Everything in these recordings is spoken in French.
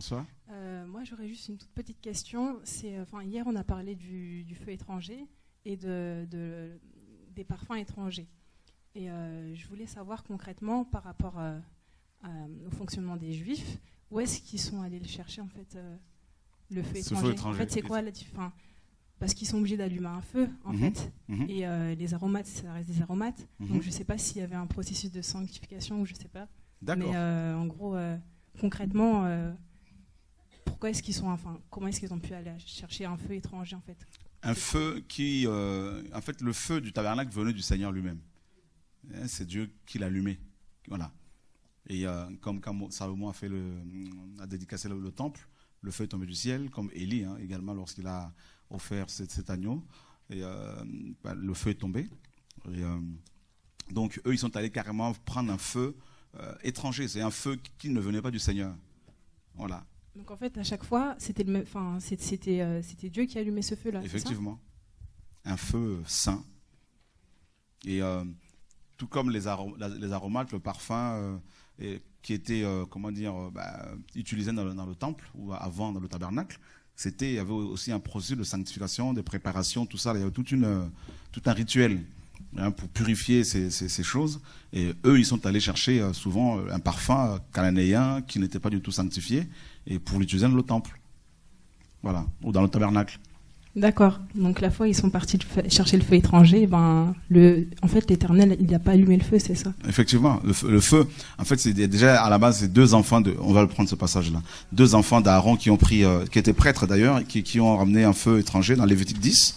Bonsoir. Moi, j'aurais juste une toute petite question. Hier, on a parlé du feu étranger et des parfums étrangers. Et je voulais savoir concrètement, par rapport au fonctionnement des Juifs, où est-ce qu'ils sont allés le chercher, en fait, le feu étranger. En fait, c'est quoi la différence? Parce qu'ils sont obligés d'allumer un feu, en fait. Et les aromates, ça reste des aromates. Donc, je ne sais pas s'il y avait un processus de sanctification ou je ne sais pas. D'accord. Mais en gros, concrètement, pourquoi est-ce qu'ils sont, comment est-ce qu'ils ont pu aller chercher un feu étranger, en fait? Un feu qui, en fait, le feu du tabernacle venait du Seigneur lui-même. C'est Dieu qui l'a allumé. Voilà. Et comme quand Salomon a dédicacé le temple, le feu est tombé du ciel, comme Élie également lorsqu'il a offert cet agneau, et le feu est tombé. Et, donc eux, ils sont allés carrément prendre un feu étranger. C'est un feu qui ne venait pas du Seigneur. Voilà. Donc en fait, à chaque fois, c'était Dieu qui allumait ce feu-là. Effectivement. Un feu saint. Et tout comme les aromates, le parfum qui était, utilisé dans le temple ou avant dans le tabernacle, il y avait aussi un processus de sanctification, de préparation, tout ça. Il y avait tout un rituel pour purifier ces choses. Et eux, ils sont allés chercher souvent un parfum cananéen qui n'était pas du tout sanctifié et pour l'utiliser dans le temple. Voilà, ou dans le tabernacle. D'accord. Donc la fois ils sont partis chercher le feu étranger, en fait l'Éternel il n'a pas allumé le feu, c'est ça? Effectivement, le feu, en fait c'est déjà à la base c'est deux enfants on va le prendre ce passage-là, deux enfants d'Aaron qui ont pris, qui étaient prêtres d'ailleurs, qui ont ramené un feu étranger dans Lévitique 10.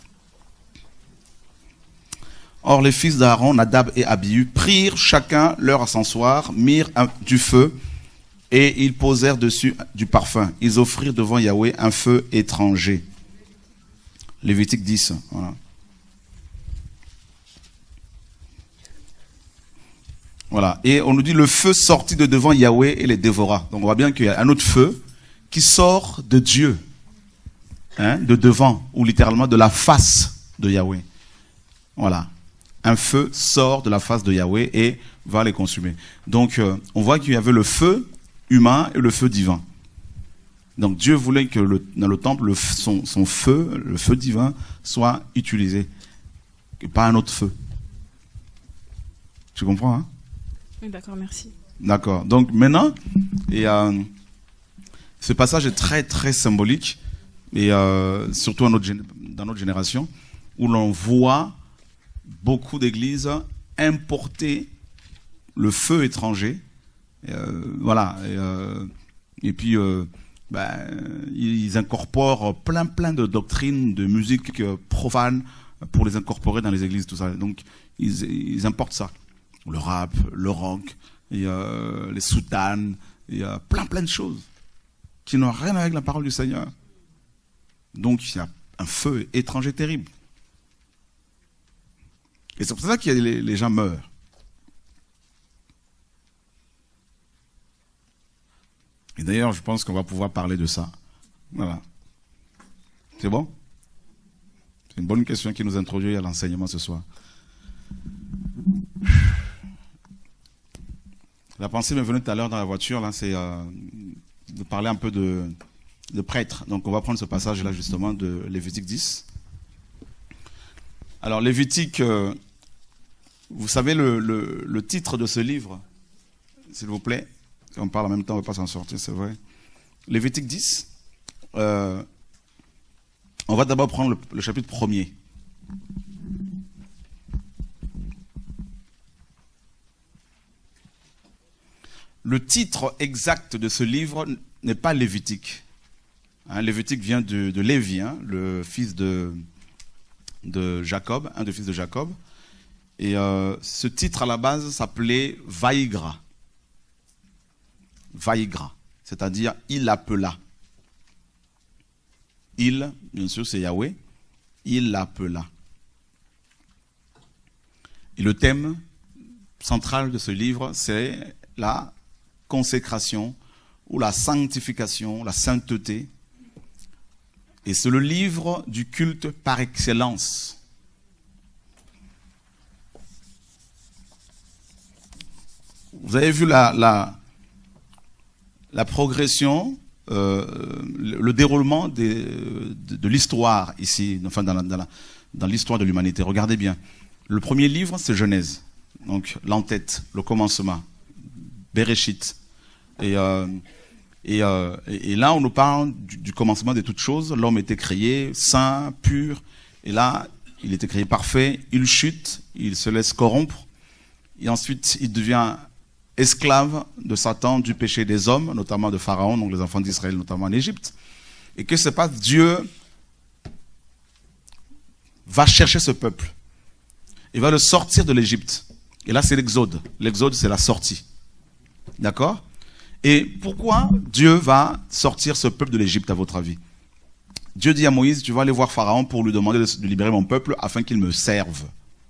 Or les fils d'Aaron, Nadab et Abihu, prirent chacun leur ascensoir, mirent du feu et ils posèrent dessus du parfum. Ils offrirent devant Yahweh un feu étranger. Lévitique 10, voilà. Voilà. Et on nous dit le feu sortit de devant Yahweh et les dévora. Donc on voit bien qu'il y a un autre feu qui sort de Dieu, de devant, ou littéralement de la face de Yahweh. Voilà. Un feu sort de la face de Yahweh et va les consumer. Donc on voit qu'il y avait le feu humain et le feu divin. Donc Dieu voulait que dans le temple, son feu, le feu divin, soit utilisé, que pas un autre feu. Tu comprends, hein? Oui, d'accord, merci. D'accord. Donc maintenant, ce passage est très très symbolique, et surtout dans notre génération, où l'on voit beaucoup d'églises importer le feu étranger. Voilà. Et puis ils incorporent plein de doctrines, de musique profane pour les incorporer dans les églises, tout ça. Donc ils importent ça. Le rap, le rock, et, les soutanes, et plein de choses qui n'ont rien avec la parole du Seigneur. Donc il y a un feu étranger terrible. Et c'est pour ça que les gens meurent. Et d'ailleurs, je pense qu'on va pouvoir parler de ça. Voilà. C'est bon? C'est une bonne question qui nous introduit à l'enseignement ce soir. La pensée m'est venue tout à l'heure dans la voiture, là, c'est de parler un peu de prêtres. Donc on va prendre ce passage-là justement de Lévitique 10. Alors Lévitique, vous savez le titre de ce livre, s'il vous plaît? On parle en même temps, on ne va pas s'en sortir, c'est vrai. Lévitique 10. On va d'abord prendre le chapitre 1er. Le titre exact de ce livre n'est pas Lévitique. Lévitique vient de Lévi, le fils de Jacob, un des fils de Jacob. Et ce titre à la base s'appelait Vaïgra. Vaïgra, c'est-à-dire il appela. Il, bien sûr, c'est Yahweh. Il l'appela. Et le thème central de ce livre, c'est la consécration ou la sanctification, la sainteté. Et c'est le livre du culte par excellence. Vous avez vu la progression le déroulement de l'histoire ici, enfin dans l'histoire de l'humanité. Regardez bien. Le premier livre, c'est Genèse. Donc l'entête, le commencement, Bereshit. Et là, on nous parle du commencement de toutes choses. L'homme était créé saint, pur. Et là, il était créé parfait. Il chute, il se laisse corrompre. Et ensuite, il devient esclave de Satan, du péché des hommes, notamment de Pharaon, donc les enfants d'Israël, notamment en Égypte. Et que se passe? Dieu va chercher ce peuple. Il va le sortir de l'Égypte. Et là, c'est l'Exode. L'Exode, c'est la sortie. D'accord? Et pourquoi Dieu va sortir ce peuple de l'Égypte, à votre avis? Dieu dit à Moïse, tu vas aller voir Pharaon pour lui demander de libérer mon peuple afin qu'il me serve.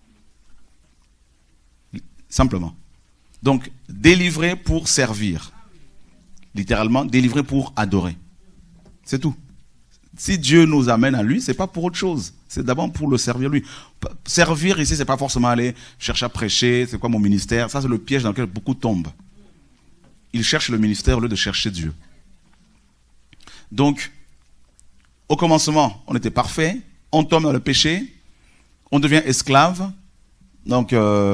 Simplement. Donc, délivrer pour servir. Littéralement, délivrer pour adorer. C'est tout. Si Dieu nous amène à lui, c'est pas pour autre chose. C'est d'abord pour le servir lui. Servir ici, c'est pas forcément aller chercher à prêcher, c'est quoi mon ministère. Ça, c'est le piège dans lequel beaucoup tombent. Ils cherchent le ministère au lieu de chercher Dieu. Donc, au commencement, on était parfait. On tombe dans le péché. On devient esclave. Donc,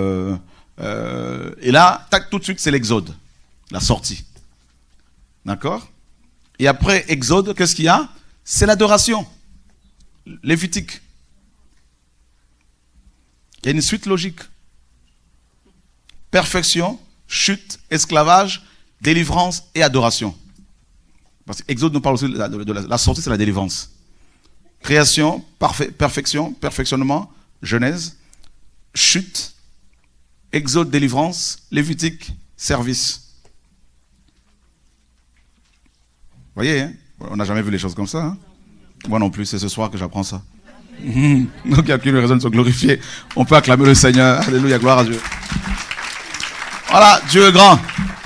et là, tac, tout de suite, c'est l'exode. La sortie. D'accord? Et après exode, qu'est-ce qu'il y a? C'est l'adoration. Lévitique. Il y a une suite logique. Perfection, chute, esclavage, délivrance et adoration. Parce que Exode nous parle aussi de la sortie, c'est la délivrance. Création, perfection, perfectionnement, Genèse, chute, Exode, délivrance, Lévitique, service. Vous voyez, hein? On n'a jamais vu les choses comme ça. Hein? Moi non plus, c'est ce soir que j'apprends ça. Donc il n'y a qu'une raison de se glorifier. On peut acclamer le Seigneur. Alléluia, gloire à Dieu. Voilà, Dieu est grand.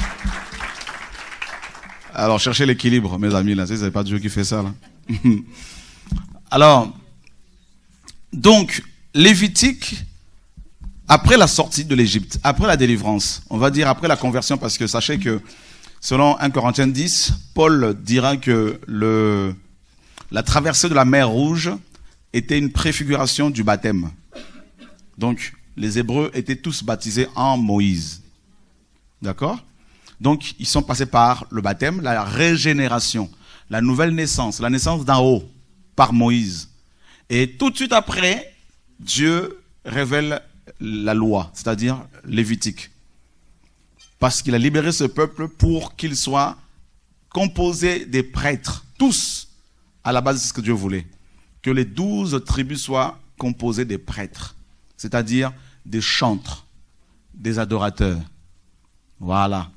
Alors, cherchez l'équilibre, mes amis, là. C'est pas Dieu qui fait ça, là. Alors, donc, Lévitique, après la sortie de l'Égypte, après la délivrance, on va dire après la conversion, parce que sachez que, selon 1 Corinthiens 10, Paul dira que la traversée de la mer Rouge était une préfiguration du baptême. Donc, les Hébreux étaient tous baptisés en Moïse. D'accord? Donc, ils sont passés par le baptême, la régénération, la nouvelle naissance, la naissance d'en haut, par Moïse. Et tout de suite après, Dieu révèle la loi, c'est-à-dire Lévitique. Parce qu'il a libéré ce peuple pour qu'il soit composé des prêtres, tous, à la base de ce que Dieu voulait. Que les 12 tribus soient composées des prêtres, c'est-à-dire des chantres, des adorateurs. Voilà.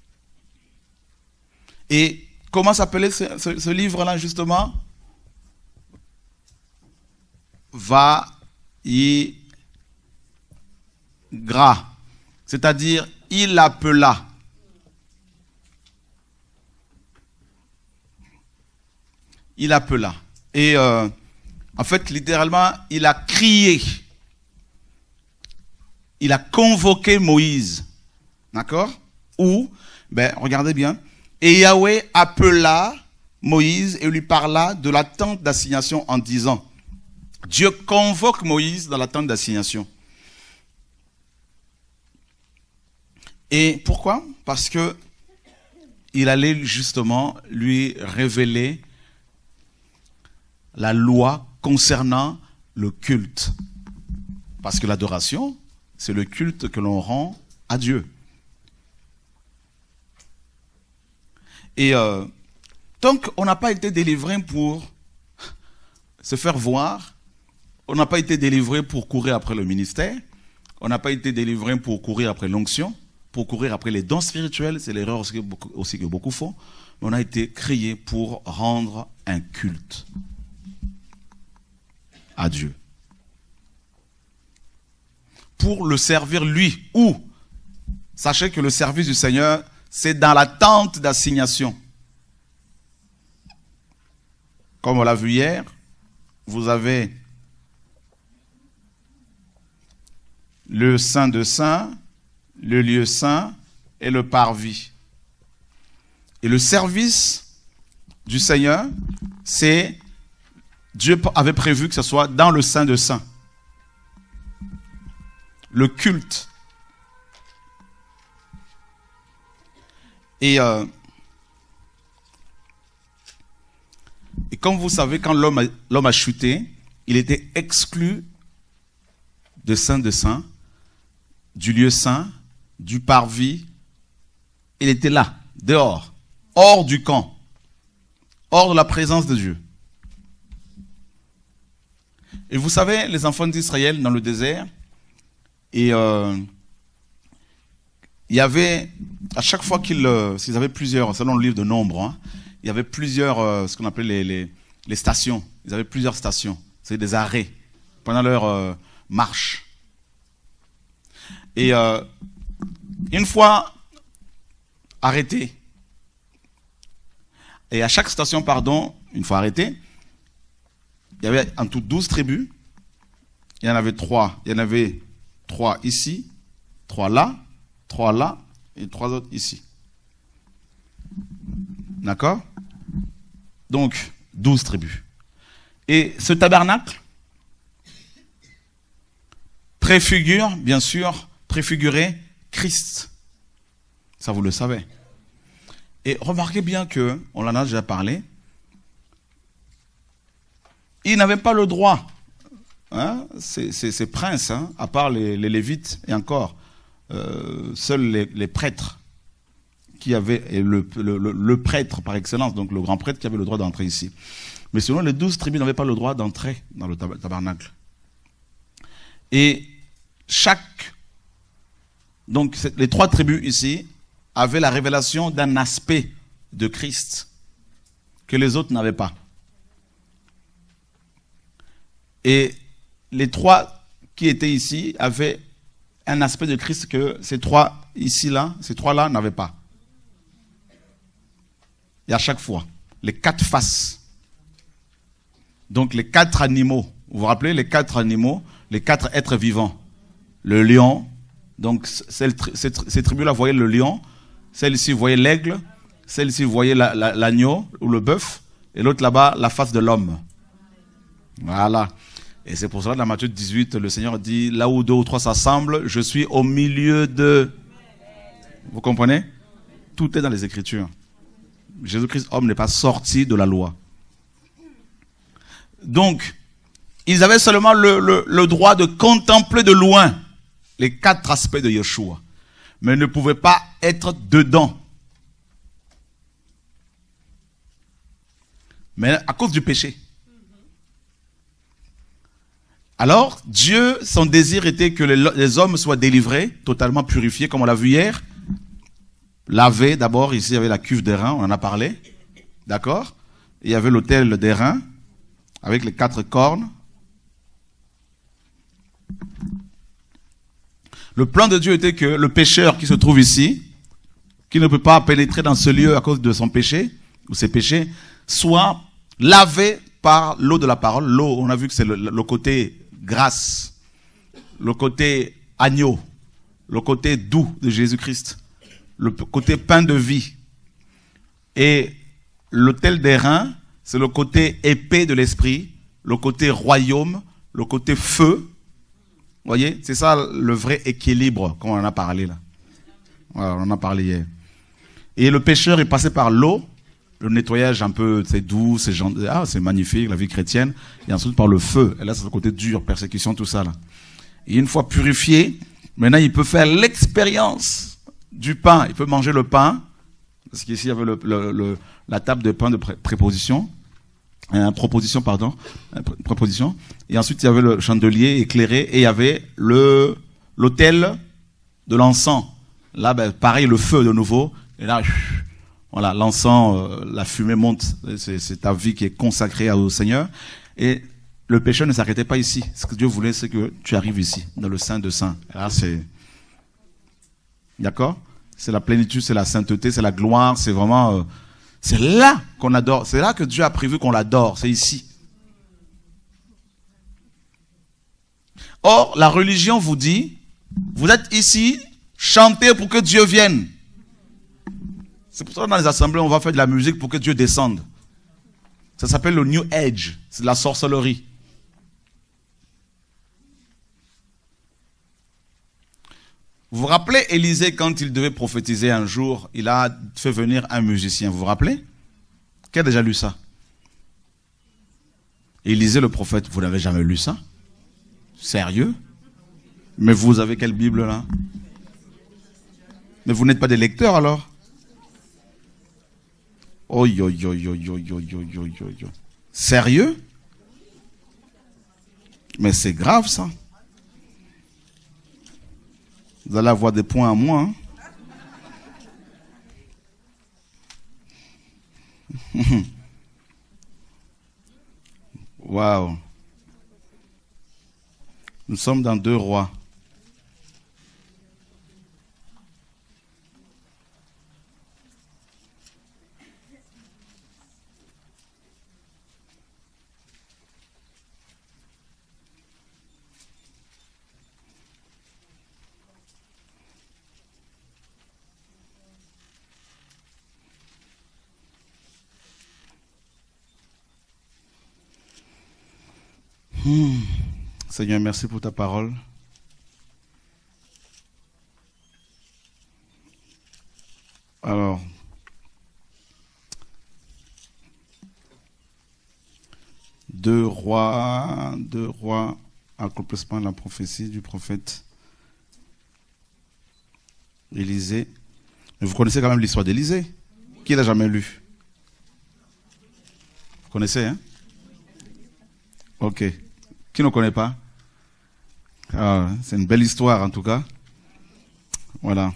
Et comment s'appelait ce livre-là, justement? Va-i-gra. C'est-à-dire, il appela. Il appela. Et en fait, littéralement, il a crié. Il a convoqué Moïse. D'accord? Ou, regardez bien. Et Yahweh appela Moïse et lui parla de la tente d'assignation en disant, Dieu convoque Moïse dans la tente d'assignation. Et pourquoi? Parce que il allait justement lui révéler la loi concernant le culte. Parce que l'adoration, c'est le culte que l'on rend à Dieu. Et donc, on n'a pas été délivré pour se faire voir. On n'a pas été délivré pour courir après le ministère. On n'a pas été délivré pour courir après l'onction, pour courir après les dons spirituels. C'est l'erreur aussi que beaucoup font. Mais on a été créé pour rendre un culte à Dieu. Pour le servir lui. Ou, sachez que le service du Seigneur, c'est dans la tente d'assignation. Comme on l'a vu hier, vous avez le Saint de Saints, le lieu saint et le parvis. Et le service du Seigneur, c'est Dieu avait prévu que ce soit dans le Saint des Saints. Le culte. Et comme vous savez, quand l'homme a chuté, il était exclu de Saint des Saints, du lieu saint, du parvis. Il était là, dehors, hors du camp, hors de la présence de Dieu. Et vous savez, les enfants d'Israël dans le désert, et il y avait, à chaque fois s'ils avaient plusieurs, selon le livre de Nombre, hein, il y avait plusieurs, ce qu'on appelait les stations. Ils avaient plusieurs stations, c'est des arrêts, pendant leur marche. Et une fois arrêtés, et à chaque station, pardon, une fois arrêtés, il y avait en tout 12 tribus. Il y en avait 3. Il y en avait 3 ici, 3 là, 3 là, et 3 autres ici. D'accord? Donc, 12 tribus. Et ce tabernacle préfigure, bien sûr, préfigurait Christ. Ça, vous le savez. Et remarquez bien que, on en a déjà parlé, ils n'avaient pas le droit, hein, ces princes, hein, à part les Lévites, et encore, seuls les prêtres qui avaient, et le prêtre par excellence, donc le grand prêtre qui avait le droit d'entrer ici. Mais sinon, les 12 tribus n'avaient pas le droit d'entrer dans le tabernacle. Et donc les 3 tribus ici avaient la révélation d'un aspect de Christ que les autres n'avaient pas. Et les 3 qui étaient ici avaient un aspect de Christ que ces 3 ici-là, ces 3-là n'avaient pas. Et à chaque fois, les 4 faces. Donc les 4 animaux. Vous vous rappelez, les 4 animaux, les 4 êtres vivants. Le lion, donc ces tribus-là voyaient le lion, celle-ci voyait l'aigle, celle-ci voyait l'agneau ou le bœuf, et l'autre là-bas, la face de l'homme. Voilà. Et c'est pour cela, dans Matthieu 18, le Seigneur dit, là où 2 ou 3 s'assemblent, je suis au milieu de... Vous comprenez? Tout est dans les Écritures. Jésus-Christ, homme, n'est pas sorti de la loi. Donc, ils avaient seulement le droit de contempler de loin les 4 aspects de Yeshua, mais ne pouvaient pas être dedans. Mais à cause du péché. Alors, Dieu, son désir était que les hommes soient délivrés, totalement purifiés, comme on l'a vu hier. Lavés, d'abord, ici, il y avait la cuve d'airain, on en a parlé. D'accord? Il y avait l'autel d'airain, avec les 4 cornes. Le plan de Dieu était que le pécheur qui se trouve ici, qui ne peut pas pénétrer dans ce lieu à cause de son péché, ou ses péchés, soit lavé par l'eau de la parole. L'eau, on a vu que c'est le côté grâce, le côté agneau, le côté doux de Jésus-Christ, le côté pain de vie. Et l'autel d'airain, c'est le côté épée de l'esprit, le côté royaume, le côté feu. Vous voyez, c'est ça le vrai équilibre, comme on en a parlé là. Voilà, on en a parlé hier. Et le pécheur est passé par l'eau, le nettoyage un peu, c'est doux, c'est gentil, c'est magnifique, la vie chrétienne. Et ensuite par le feu. Et là, c'est le côté dur, persécution, tout ça là. Et une fois purifié, maintenant il peut faire l'expérience du pain. Il peut manger le pain. Parce qu'ici, il y avait la table de pain de préposition. Proposition. Et ensuite, il y avait le chandelier éclairé. Et il y avait l'autel de l'encens. Là, ben, pareil, le feu de nouveau. Et là, voilà, l'encens, la fumée monte. C'est ta vie qui est consacrée au Seigneur. Et le péché ne s'arrêtait pas ici. Ce que Dieu voulait, c'est que tu arrives ici, dans le Saint de Saints. Là, c'est... D'accord? C'est la plénitude, c'est la sainteté, c'est la gloire, c'est vraiment... c'est là qu'on adore. C'est là que Dieu a prévu qu'on l'adore. C'est ici. Or, la religion vous dit, vous êtes ici, chantez pour que Dieu vienne. C'est pour ça que dans les assemblées, on va faire de la musique pour que Dieu descende. Ça s'appelle le New Age. C'est de la sorcellerie. Vous vous rappelez Élisée, quand il devait prophétiser un jour, il a fait venir un musicien. Vous vous rappelez? Qui a déjà lu ça? Élisée le prophète, vous n'avez jamais lu ça? Sérieux? Mais vous avez quelle Bible là? Mais vous n'êtes pas des lecteurs alors? Oi, oi, oi, oi, oi, oi, oi, oi, oi. Sérieux? Mais c'est grave ça. Vous allez avoir des points à moi. Hein? Waouh. Nous sommes dans 2 Rois. Seigneur, merci pour ta parole. Alors, deux rois, accomplissement de la prophétie du prophète Élisée. Mais vous connaissez quand même l'histoire d'Élisée. Qui l'a jamais lu? Vous connaissez, hein? Ok. Qui ne connaît pas? Ah, c'est une belle histoire en tout cas. Voilà.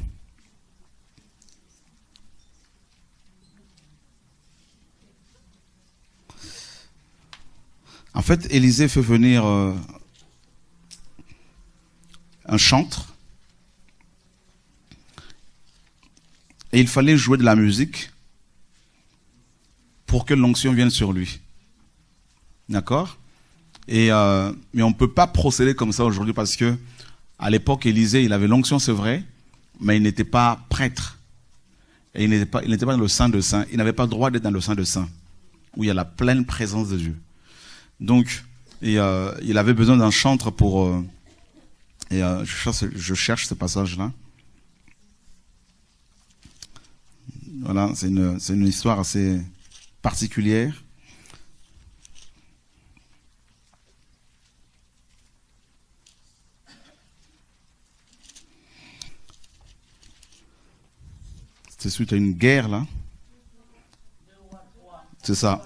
En fait, Élisée fait venir un chantre. Et il fallait jouer de la musique pour que l'onction vienne sur lui. D'accord? Mais on ne peut pas procéder comme ça aujourd'hui parce que à l'époque, Élisée, il avait l'onction, c'est vrai, mais il n'était pas prêtre. Et il n'était pas dans le Saint de Saints. Il n'avait pas le droit d'être dans le Saint de Saints, où il y a la pleine présence de Dieu. Donc, il avait besoin d'un chantre pour... je cherche ce passage-là. Voilà, c'est une histoire assez particulière. C'est suite à une guerre, là. C'est ça.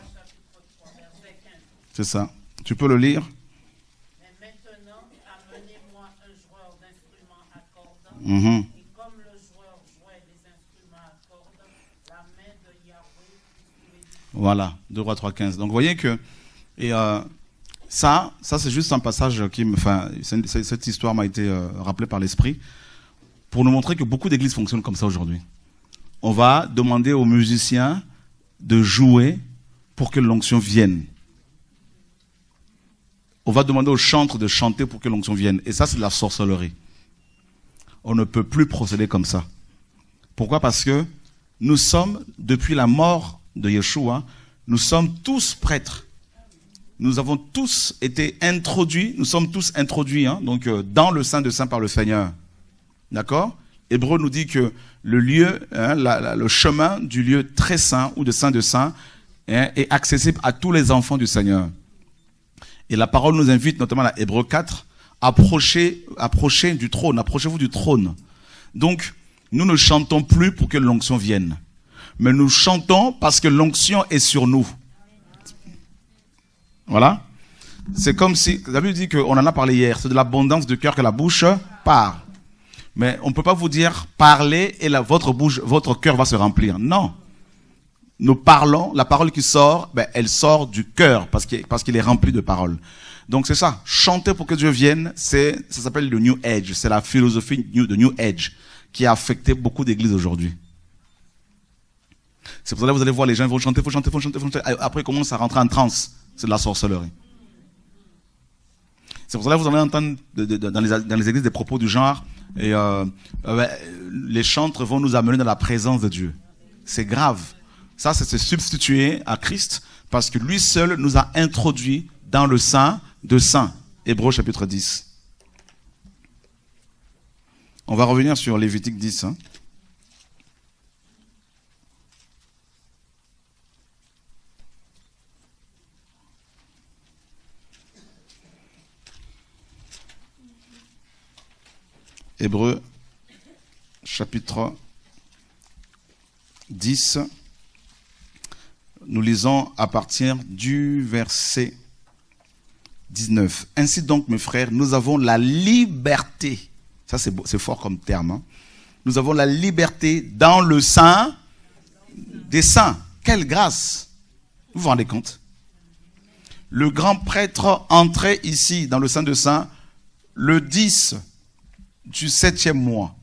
C'est ça. Tu peux le lire? Mais maintenant, amenez-moi un joueur d'instruments à cordes. Et comme le joueur jouait des instruments à cordes, la main de Yahweh... Voilà, 2 Rois 3, 15. Donc vous voyez que... Et ça c'est juste un passage qui me... Enfin, cette histoire m'a été rappelée par l'Esprit pour nous montrer que beaucoup d'églises fonctionnent comme ça aujourd'hui. On va demander aux musiciens de jouer pour que l'onction vienne. On va demander aux chantres de chanter pour que l'onction vienne. Et ça, c'est de la sorcellerie. On ne peut plus procéder comme ça. Pourquoi? Parce que nous sommes, depuis la mort de Yeshua, nous sommes tous prêtres. Nous avons tous été introduits, nous sommes tous introduits donc, dans le Saint de Saints par le Seigneur. D'accord? Hébreu nous dit que le lieu, le chemin du lieu très saint ou de Saint de Saints est accessible à tous les enfants du Seigneur. Et la parole nous invite, notamment à Hébreu 4, approchez du trône, approchez-vous du trône. Donc, nous ne chantons plus pour que l'onction vienne. Mais nous chantons parce que l'onction est sur nous. Voilà. C'est comme si, vous avez dit qu'on en a parlé hier, c'est de l'abondance de cœur que la bouche parle. Mais on ne peut pas vous dire, parlez et votre cœur va se remplir. Non. Nous parlons, la parole qui sort, elle sort du cœur parce qu'il est rempli de paroles. Donc c'est ça, chanter pour que Dieu vienne, ça s'appelle le New Age, c'est la philosophie de New Age qui a affecté beaucoup d'églises aujourd'hui. C'est pour ça que vous allez voir les gens ils vont chanter, faut chanter. Après ils commencent à rentrer en transe, c'est de la sorcellerie. C'est pour ça que vous allez entendre dans les églises des propos du genre, les chantres vont nous amener dans la présence de Dieu. C'est grave. Ça, c'est se substituer à Christ parce que lui seul nous a introduits dans le Saint de Saints. Hébreux chapitre 10. On va revenir sur Lévitique 10. Hein. Hébreux chapitre 10. Nous lisons à partir du verset 19. Ainsi donc, mes frères, nous avons la liberté. Ça, c'est fort comme terme. Hein. Nous avons la liberté dans le Saint des saints. Quelle grâce! Vous vous rendez compte? Le grand prêtre entrait ici dans le Saint des saints le 10 du 7e mois.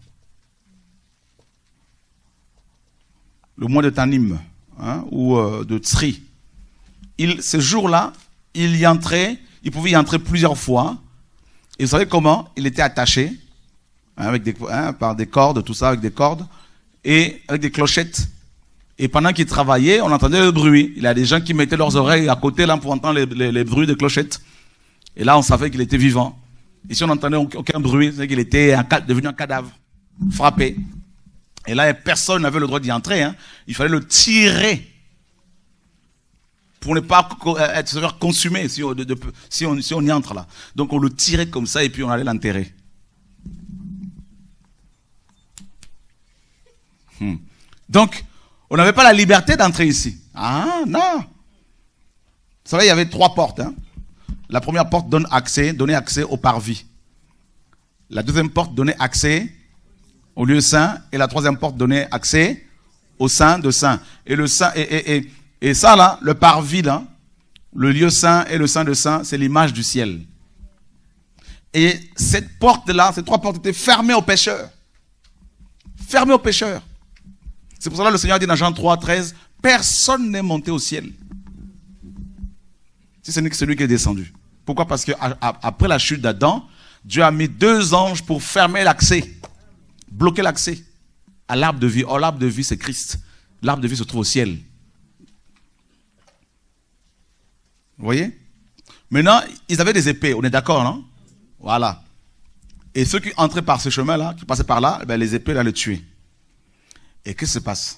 Le mois de Tanim, hein, ou de Tsri. Ce jour-là, il y entrait, il pouvait y entrer plusieurs fois. Et vous savez comment? Il était attaché, hein, avec par des cordes, tout ça, avec des cordes, et avec des clochettes. Et pendant qu'il travaillait, on entendait le bruit. Il y a des gens qui mettaient leurs oreilles à côté là pour entendre les bruits des clochettes. Et là, on savait qu'il était vivant. Et si on n'entendait aucun bruit, c'est qu'il était devenu un cadavre, frappé. Et là, personne n'avait le droit d'y entrer. Hein. Il fallait le tirer pour ne pas se faire consumer si on y entre là. Donc on le tirait comme ça et puis on allait l'enterrer. Donc, on n'avait pas la liberté d'entrer ici. Ah non. Vous savez, il y avait 3 portes. Hein. La première porte donnait accès au parvis. La deuxième porte donnait accès au lieu saint. Et la troisième porte donnait accès au Saint de Saints. Et le saint et ça là, le parvis là, le lieu saint et le Saint de Saints, c'est l'image du ciel. Et cette porte là, ces 3 portes étaient fermées aux pécheurs. Fermées aux pécheurs. C'est pour cela que le Seigneur dit dans Jean 3, 13, personne n'est monté au ciel si ce n'est que celui qui est descendu. Pourquoi? Parce que après la chute d'Adam, Dieu a mis 2 anges pour fermer l'accès, bloquer l'accès à l'arbre de vie. Or, l'arbre de vie, c'est Christ. L'arbre de vie se trouve au ciel. Vous voyez? Maintenant, ils avaient des épées, on est d'accord, non? Voilà. Et ceux qui entraient par ce chemin-là, qui passaient par là, ben, les épées là les tuaient. Et qu'est-ce qui se passe?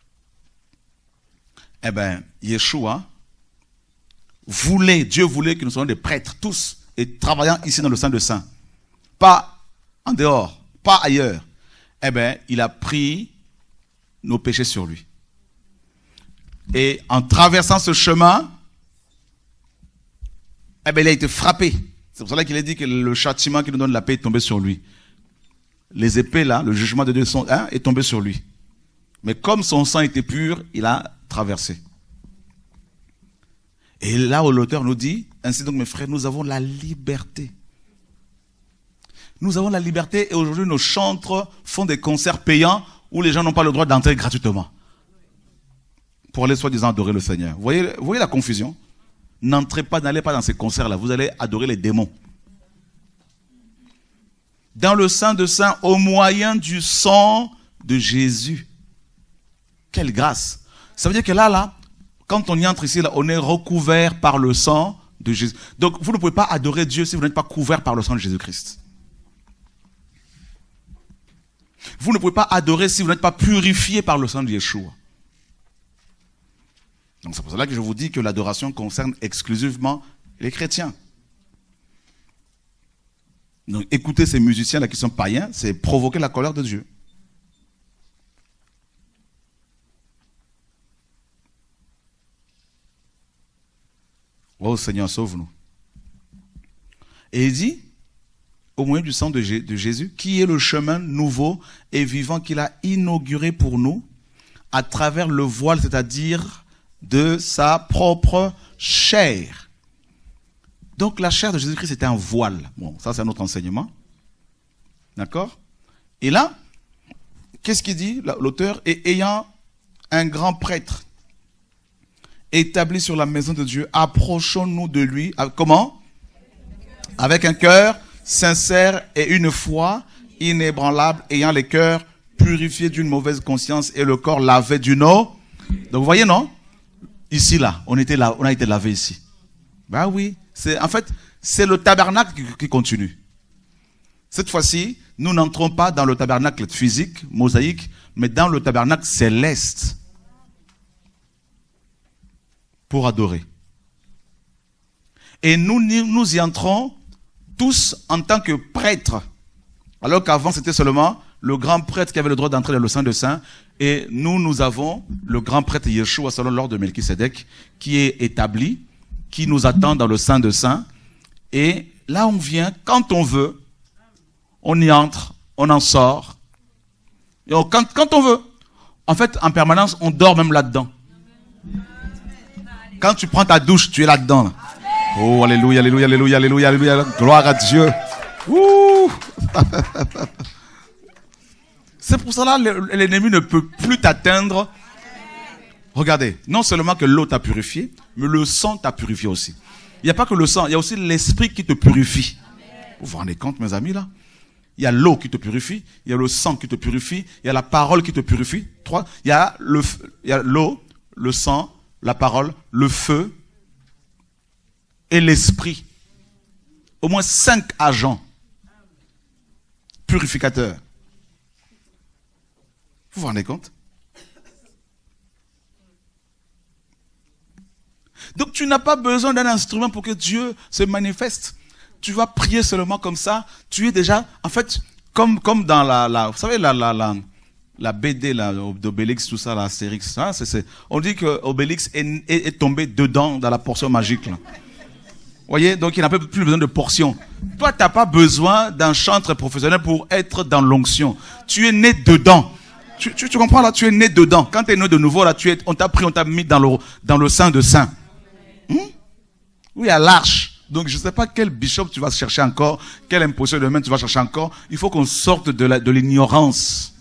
Eh bien, Yeshua Dieu voulait que nous soyons des prêtres, tous, et travaillant ici dans le Saint de Saints. Pas en dehors, pas ailleurs. Eh bien, il a pris nos péchés sur lui. Et en traversant ce chemin, eh bien, il a été frappé. C'est pour cela qu'il a dit que le châtiment qui nous donne la paix est tombé sur lui. Les épées là, le jugement de Dieu est tombé sur lui. Mais comme son sang était pur, il a traversé. Et là où l'auteur nous dit, ainsi donc mes frères, nous avons la liberté. Nous avons la liberté et aujourd'hui nos chantres font des concerts payants où les gens n'ont pas le droit d'entrer gratuitement. Pour aller soi-disant adorer le Seigneur. Vous voyez la confusion? N'allez pas dans ces concerts-là, vous allez adorer les démons. Dans le Saint de Saints, au moyen du sang de Jésus. Quelle grâce! Ça veut dire que là, quand on y entre ici, là, on est recouvert par le sang de Jésus. Donc, vous ne pouvez pas adorer Dieu si vous n'êtes pas couvert par le sang de Jésus-Christ. Vous ne pouvez pas adorer si vous n'êtes pas purifié par le sang de Yeshua. Donc, c'est pour cela que je vous dis que l'adoration concerne exclusivement les chrétiens. Donc, écouter ces musiciens-là qui sont païens, c'est provoquer la colère de Dieu. Oh Seigneur, sauve-nous. Et il dit, au moyen du sang de Jésus, qui est le chemin nouveau et vivant qu'il a inauguré pour nous, à travers le voile, c'est-à-dire de sa propre chair. Donc la chair de Jésus-Christ était un voile. Bon, ça c'est un autre enseignement. D'accord? Et là, qu'est-ce qu'il dit, l'auteur? Et ayant un grand prêtre établi sur la maison de Dieu, approchons-nous de lui. Comment? Avec un cœur sincère et une foi inébranlable, ayant les cœurs purifiés d'une mauvaise conscience et le corps lavé d'une eau. Donc vous voyez, non? Ici, là, on a été lavé ici. Ben oui, en fait, c'est le tabernacle qui continue. Cette fois-ci, nous n'entrons pas dans le tabernacle physique, mosaïque, mais dans le tabernacle céleste pour adorer. Et nous y entrons tous en tant que prêtres. Alors qu'avant, c'était seulement le grand prêtre qui avait le droit d'entrer dans le Saint des Saints. Et nous avons le grand prêtre Yeshua, selon l'ordre de Melchisédek, qui est établi, qui nous attend dans le Saint des Saints. Et là, on vient quand on veut. On y entre, on en sort. Et quand on veut. En fait, en permanence, on dort même là-dedans. Quand tu prends ta douche, tu es là-dedans. Là. Oh, alléluia, alléluia, alléluia, alléluia, alléluia. Gloire à Dieu. Ouh. C'est pour cela que l'ennemi ne peut plus t'atteindre. Regardez, non seulement que l'eau t'a purifié, mais le sang t'a purifié aussi. Il n'y a pas que le sang, il y a aussi l'esprit qui te purifie. Vous vous rendez compte, mes amis, là? Il y a l'eau qui te purifie, il y a le sang qui te purifie, il y a la parole qui te purifie. Trois, il y a l'eau, le sang, la parole, le feu et l'esprit. Au moins 5 agents purificateurs. Vous vous rendez compte? Donc tu n'as pas besoin d'un instrument pour que Dieu se manifeste. Tu vas prier seulement comme ça. Tu es déjà, en fait, comme dans vous savez, la BD d'Obélix, tout ça, la Astérix. Hein, on dit que Obélix est tombé dedans dans la portion magique. Là. Vous voyez, donc il n'a plus besoin de portion. Toi, tu n'as pas besoin d'un chantre professionnel pour être dans l'onction. Tu es né dedans. Tu comprends là? Tu es né dedans. Quand tu es né de nouveau, là, on t'a pris, on t'a mis dans le Saint des Saints. Oui, à l'arche. Donc, je ne sais pas quel bishop tu vas chercher encore, quelle imposition de main tu vas chercher encore. Il faut qu'on sorte de l'ignorance.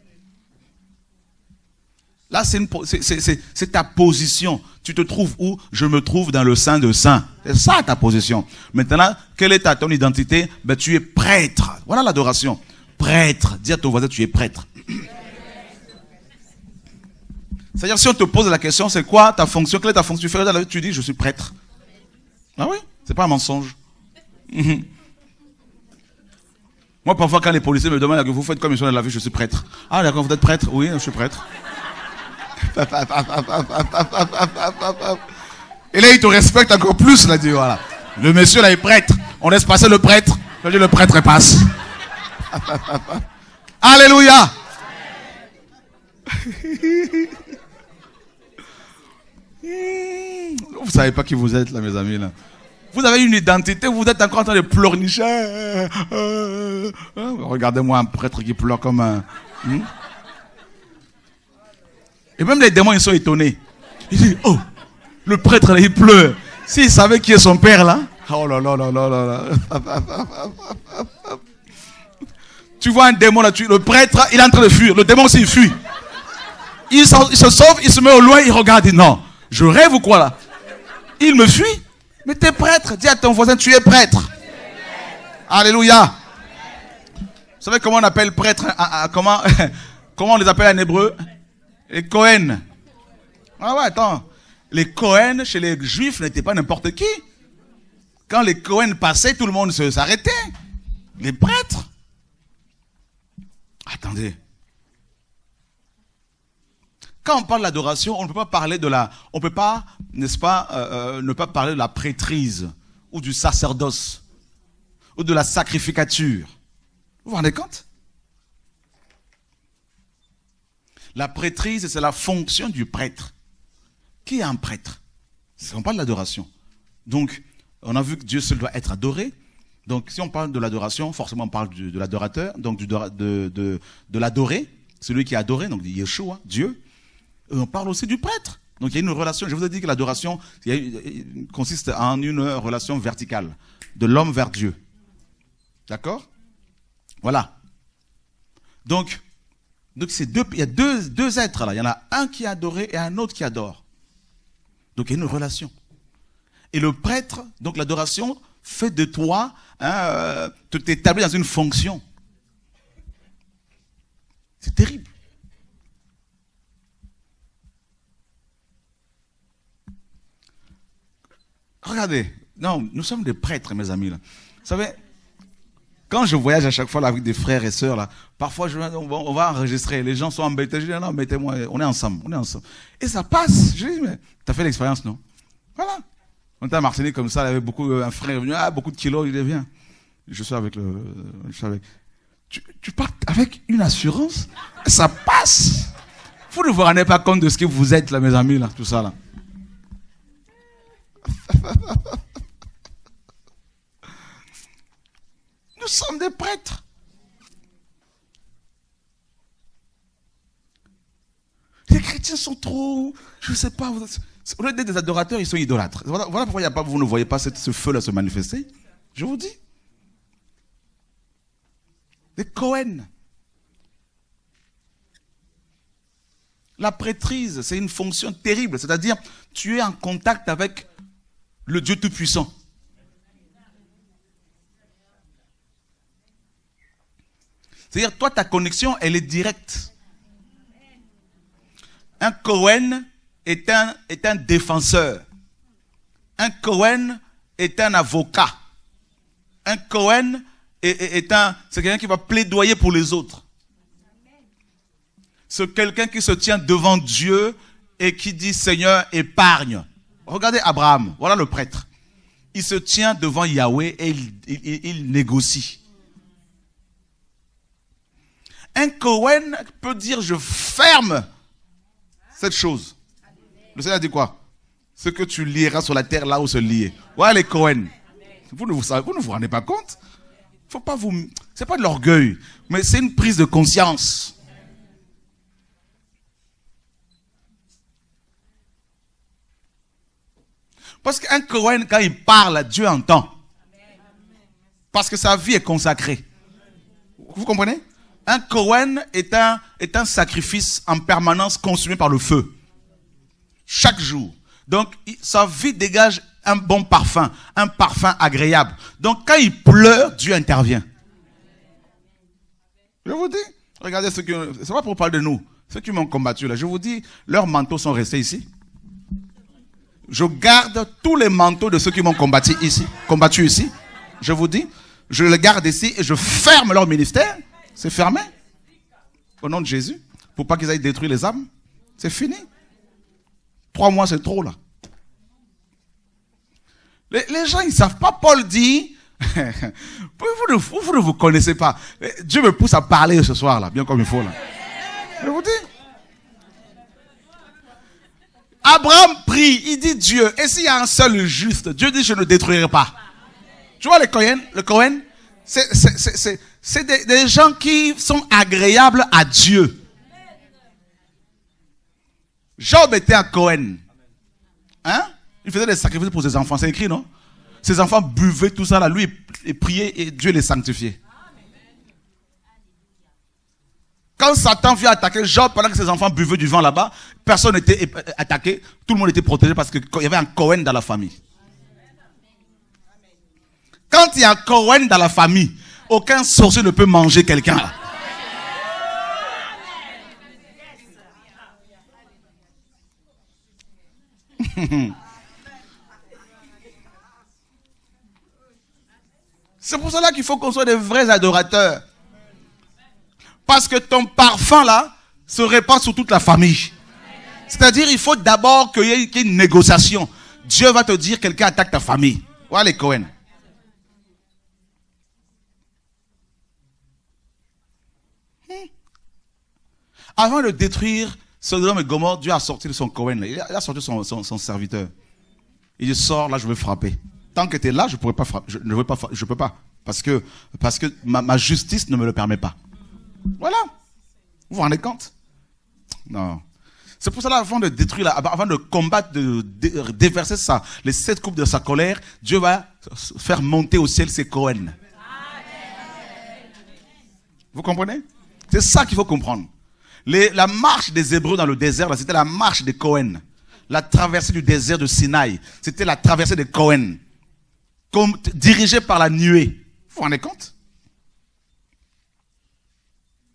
Là, c'est ta position. Tu te trouves où? Je me trouve dans le Saint des Saints. C'est ça ta position. Maintenant, quelle est ton identité? Ben, tu es prêtre. Voilà l'adoration. Prêtre. Dis à ton voisin, tu es prêtre. C'est-à-dire, si on te pose la question, c'est quoi ta fonction? Quelle est ta fonction? Tu fais la vie, tu dis, je suis prêtre. Ah oui? C'est pas un mensonge. Moi, parfois, quand les policiers me demandent que vous faites comme ils sont dans la vie, je suis prêtre. Ah, d'accord, vous êtes prêtre? Oui, je suis prêtre. Et là, il te respecte encore plus, là, dit, voilà. Le monsieur, là, est prêtre. On laisse passer le prêtre. Je dis, le prêtre passe. Alléluia. Vous savez pas qui vous êtes, là, mes amis, là. Vous avez une identité, vous êtes encore en train de pleurnicher. Regardez-moi un prêtre qui pleure comme un... Et même les démons, ils sont étonnés. Ils disent, oh, le prêtre, là, il pleure. S'il savait qui est son père, là. Oh là là là là là là. Tu vois un démon, là, le prêtre, il est en train de fuir. Le démon aussi, il fuit. Il se sauve, il se met au loin, il regarde, il dit, non, je rêve ou quoi, là? Il me fuit. Mais t'es prêtre. Dis à ton voisin, tu es prêtre. Alléluia. Vous savez comment on appelle prêtre? Comment on les appelle en hébreu? Les Cohen. Ah ouais, attends. Les Cohen, chez les Juifs, n'étaient pas n'importe qui. Quand les Cohen passaient, tout le monde s'arrêtait. Les prêtres. Attendez. Quand on parle d'adoration, on ne peut pas parler on peut pas, n'est-ce pas, ne pas parler de la prêtrise, ou du sacerdoce, ou de la sacrificature. Vous vous rendez compte? La prêtrise, c'est la fonction du prêtre. Qui est un prêtre? On parle de l'adoration. Donc, on a vu que Dieu seul doit être adoré. Donc, si on parle de l'adoration, forcément on parle de l'adorateur, donc de l'adoré, celui qui est adoré, donc Yeshua, Dieu. Et on parle aussi du prêtre. Donc il y a une relation, je vous ai dit que l'adoration consiste en une relation verticale, de l'homme vers Dieu. D'accord? Voilà. Donc il y a deux êtres là. Il y en a un qui est adoré et un autre qui adore. Donc il y a une relation. Et le prêtre, donc l'adoration, fait de toi, t'établit dans une fonction. C'est terrible. Regardez, non, nous sommes des prêtres, mes amis. Là. Vous savez, quand je voyage à chaque fois là, avec des frères et sœurs, là, parfois on va enregistrer, les gens sont embêtés, je dis non, mettez-moi, on est ensemble. Et ça passe. Je dis, mais tu as fait l'expérience, non? Voilà. On était à Martinique comme ça, il y avait un frère est venu, beaucoup de kilos, il dit, viens. Je suis avec tu pars avec une assurance, ça passe. Vous ne vous rendez pas compte de ce que vous êtes là, mes amis, là, tout ça là. Nous sommes des prêtres. Les chrétiens sont trop, je ne sais pas, au lieu d'être des adorateurs, ils sont idolâtres. Voilà pourquoi vous ne voyez pas ce feu-là se manifester. Je vous dis. Des Cohen. La prêtrise, c'est une fonction terrible. C'est-à-dire, tu es en contact avec le Dieu Tout-Puissant. C'est-à-dire, toi, ta connexion, elle est directe. Un Cohen est un défenseur. Un Cohen est un avocat. Un Cohen c'est quelqu'un qui va plaidoyer pour les autres. C'est quelqu'un qui se tient devant Dieu et qui dit, Seigneur, épargne. Regardez Abraham, voilà le prêtre. Il se tient devant Yahweh et il négocie. Un Cohen peut dire, je ferme cette chose. Le Seigneur dit quoi? Ce que tu lieras sur la terre, là où se lier. Voilà les Cohen. Vous ne vous rendez pas compte? Faut pas c'est pas de l'orgueil, mais c'est une prise de conscience. Parce qu'un Cohen, quand il parle, Dieu entend. Parce que sa vie est consacrée. Vous comprenez? Un Cohen est un sacrifice en permanence consumé par le feu. Chaque jour. Donc, sa vie dégage un bon parfum, un parfum agréable. Donc, quand il pleure, Dieu intervient. Je vous dis, regardez c'est pas pour parler de nous, ceux qui m'ont combattu là, je vous dis, leurs manteaux sont restés ici. Je garde tous les manteaux de ceux qui m'ont combattu ici. Je vous dis, je les garde ici et je ferme leur ministère. C'est fermé. Au nom de Jésus. Pour pas qu'ils aillent détruire les âmes. C'est fini. 3 mois, c'est trop là. Les gens, ils ne savent pas. Paul dit, vous ne vous connaissez pas. Dieu me pousse à parler ce soir là, bien comme il faut là. Je vous dis. Abraham prie, il dit Dieu, et s'il y a un seul juste, Dieu dit je ne détruirai pas. Tu vois le Cohen, c'est des gens qui sont agréables à Dieu. Job était un Cohen. Hein? Il faisait des sacrifices pour ses enfants, c'est écrit non? Ses enfants buvaient tout ça là, lui il priait et Dieu les sanctifiait. Quand Satan vient attaquer Job pendant que ses enfants buvaient du vin là-bas, personne n'était attaqué, tout le monde était protégé parce qu'il y avait un Cohen dans la famille. Quand il y a un Cohen dans la famille, aucun sorcier ne peut manger quelqu'un là. C'est pour cela qu'il faut qu'on soit des vrais adorateurs. Parce que ton parfum là se répand sur toute la famille. C'est-à-dire il faut d'abord qu'il y ait une négociation. Dieu va te dire quelqu'un attaque ta famille. Voilà les Cohen. Avant de détruire Sodome et Gomorrhe, Dieu a sorti de son Cohen. Il a sorti son serviteur. Il dit sors là, je vais frapper. Tant que tu es là, je pourrais pas frapper. Je peux pas. Parce que ma justice ne me le permet pas. Voilà. Vous vous rendez compte? Non. C'est pour cela, avant de détruire, avant de combattre, de déverser les 7 coupes de sa colère, Dieu va faire monter au ciel ses Cohen. Vous comprenez? C'est ça qu'il faut comprendre. La marche des Hébreux dans le désert, c'était la marche des Cohen. La traversée du désert de Sinaï, c'était la traversée des Cohen. Dirigée par la nuée. Vous vous rendez compte?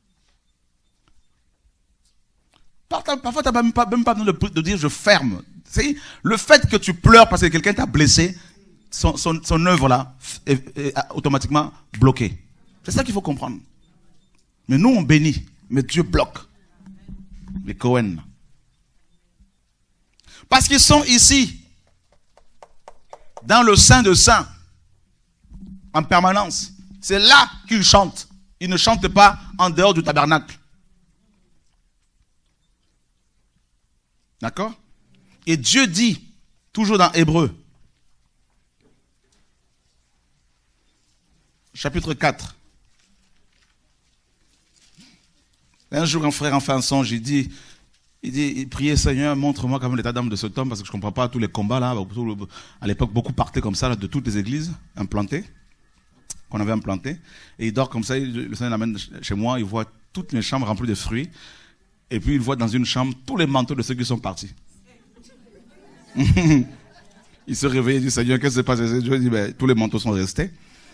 Parfois, tu n'as même pas besoin de dire je ferme. Le fait que tu pleures parce que quelqu'un t'a blessé, son œuvre là est automatiquement bloquée. C'est ça qu'il faut comprendre. Mais nous on bénit, mais Dieu bloque. Les Cohen. Parce qu'ils sont ici, dans le Saint de Saints, en permanence. C'est là qu'ils chantent. Ils ne chantent pas en dehors du tabernacle. D'accord? Et Dieu dit, toujours dans Hébreux, chapitre 4. Un jour, un frère en fait un songe, il priait, Seigneur, montre-moi quand même l'état d'âme de cet homme, parce que je ne comprends pas tous les combats là. À l'époque, beaucoup partaient comme ça, là, de toutes les églises implantées, qu'on avait implantées. Et il dort comme ça, le Seigneur l'amène chez moi, il voit toutes les chambres remplies de fruits. Et puis il voit dans une chambre tous les manteaux de ceux qui sont partis. Il se réveille et dit, Seigneur, qu'est-ce qui s'est passé? Dieu dit, ben, tous les manteaux sont restés.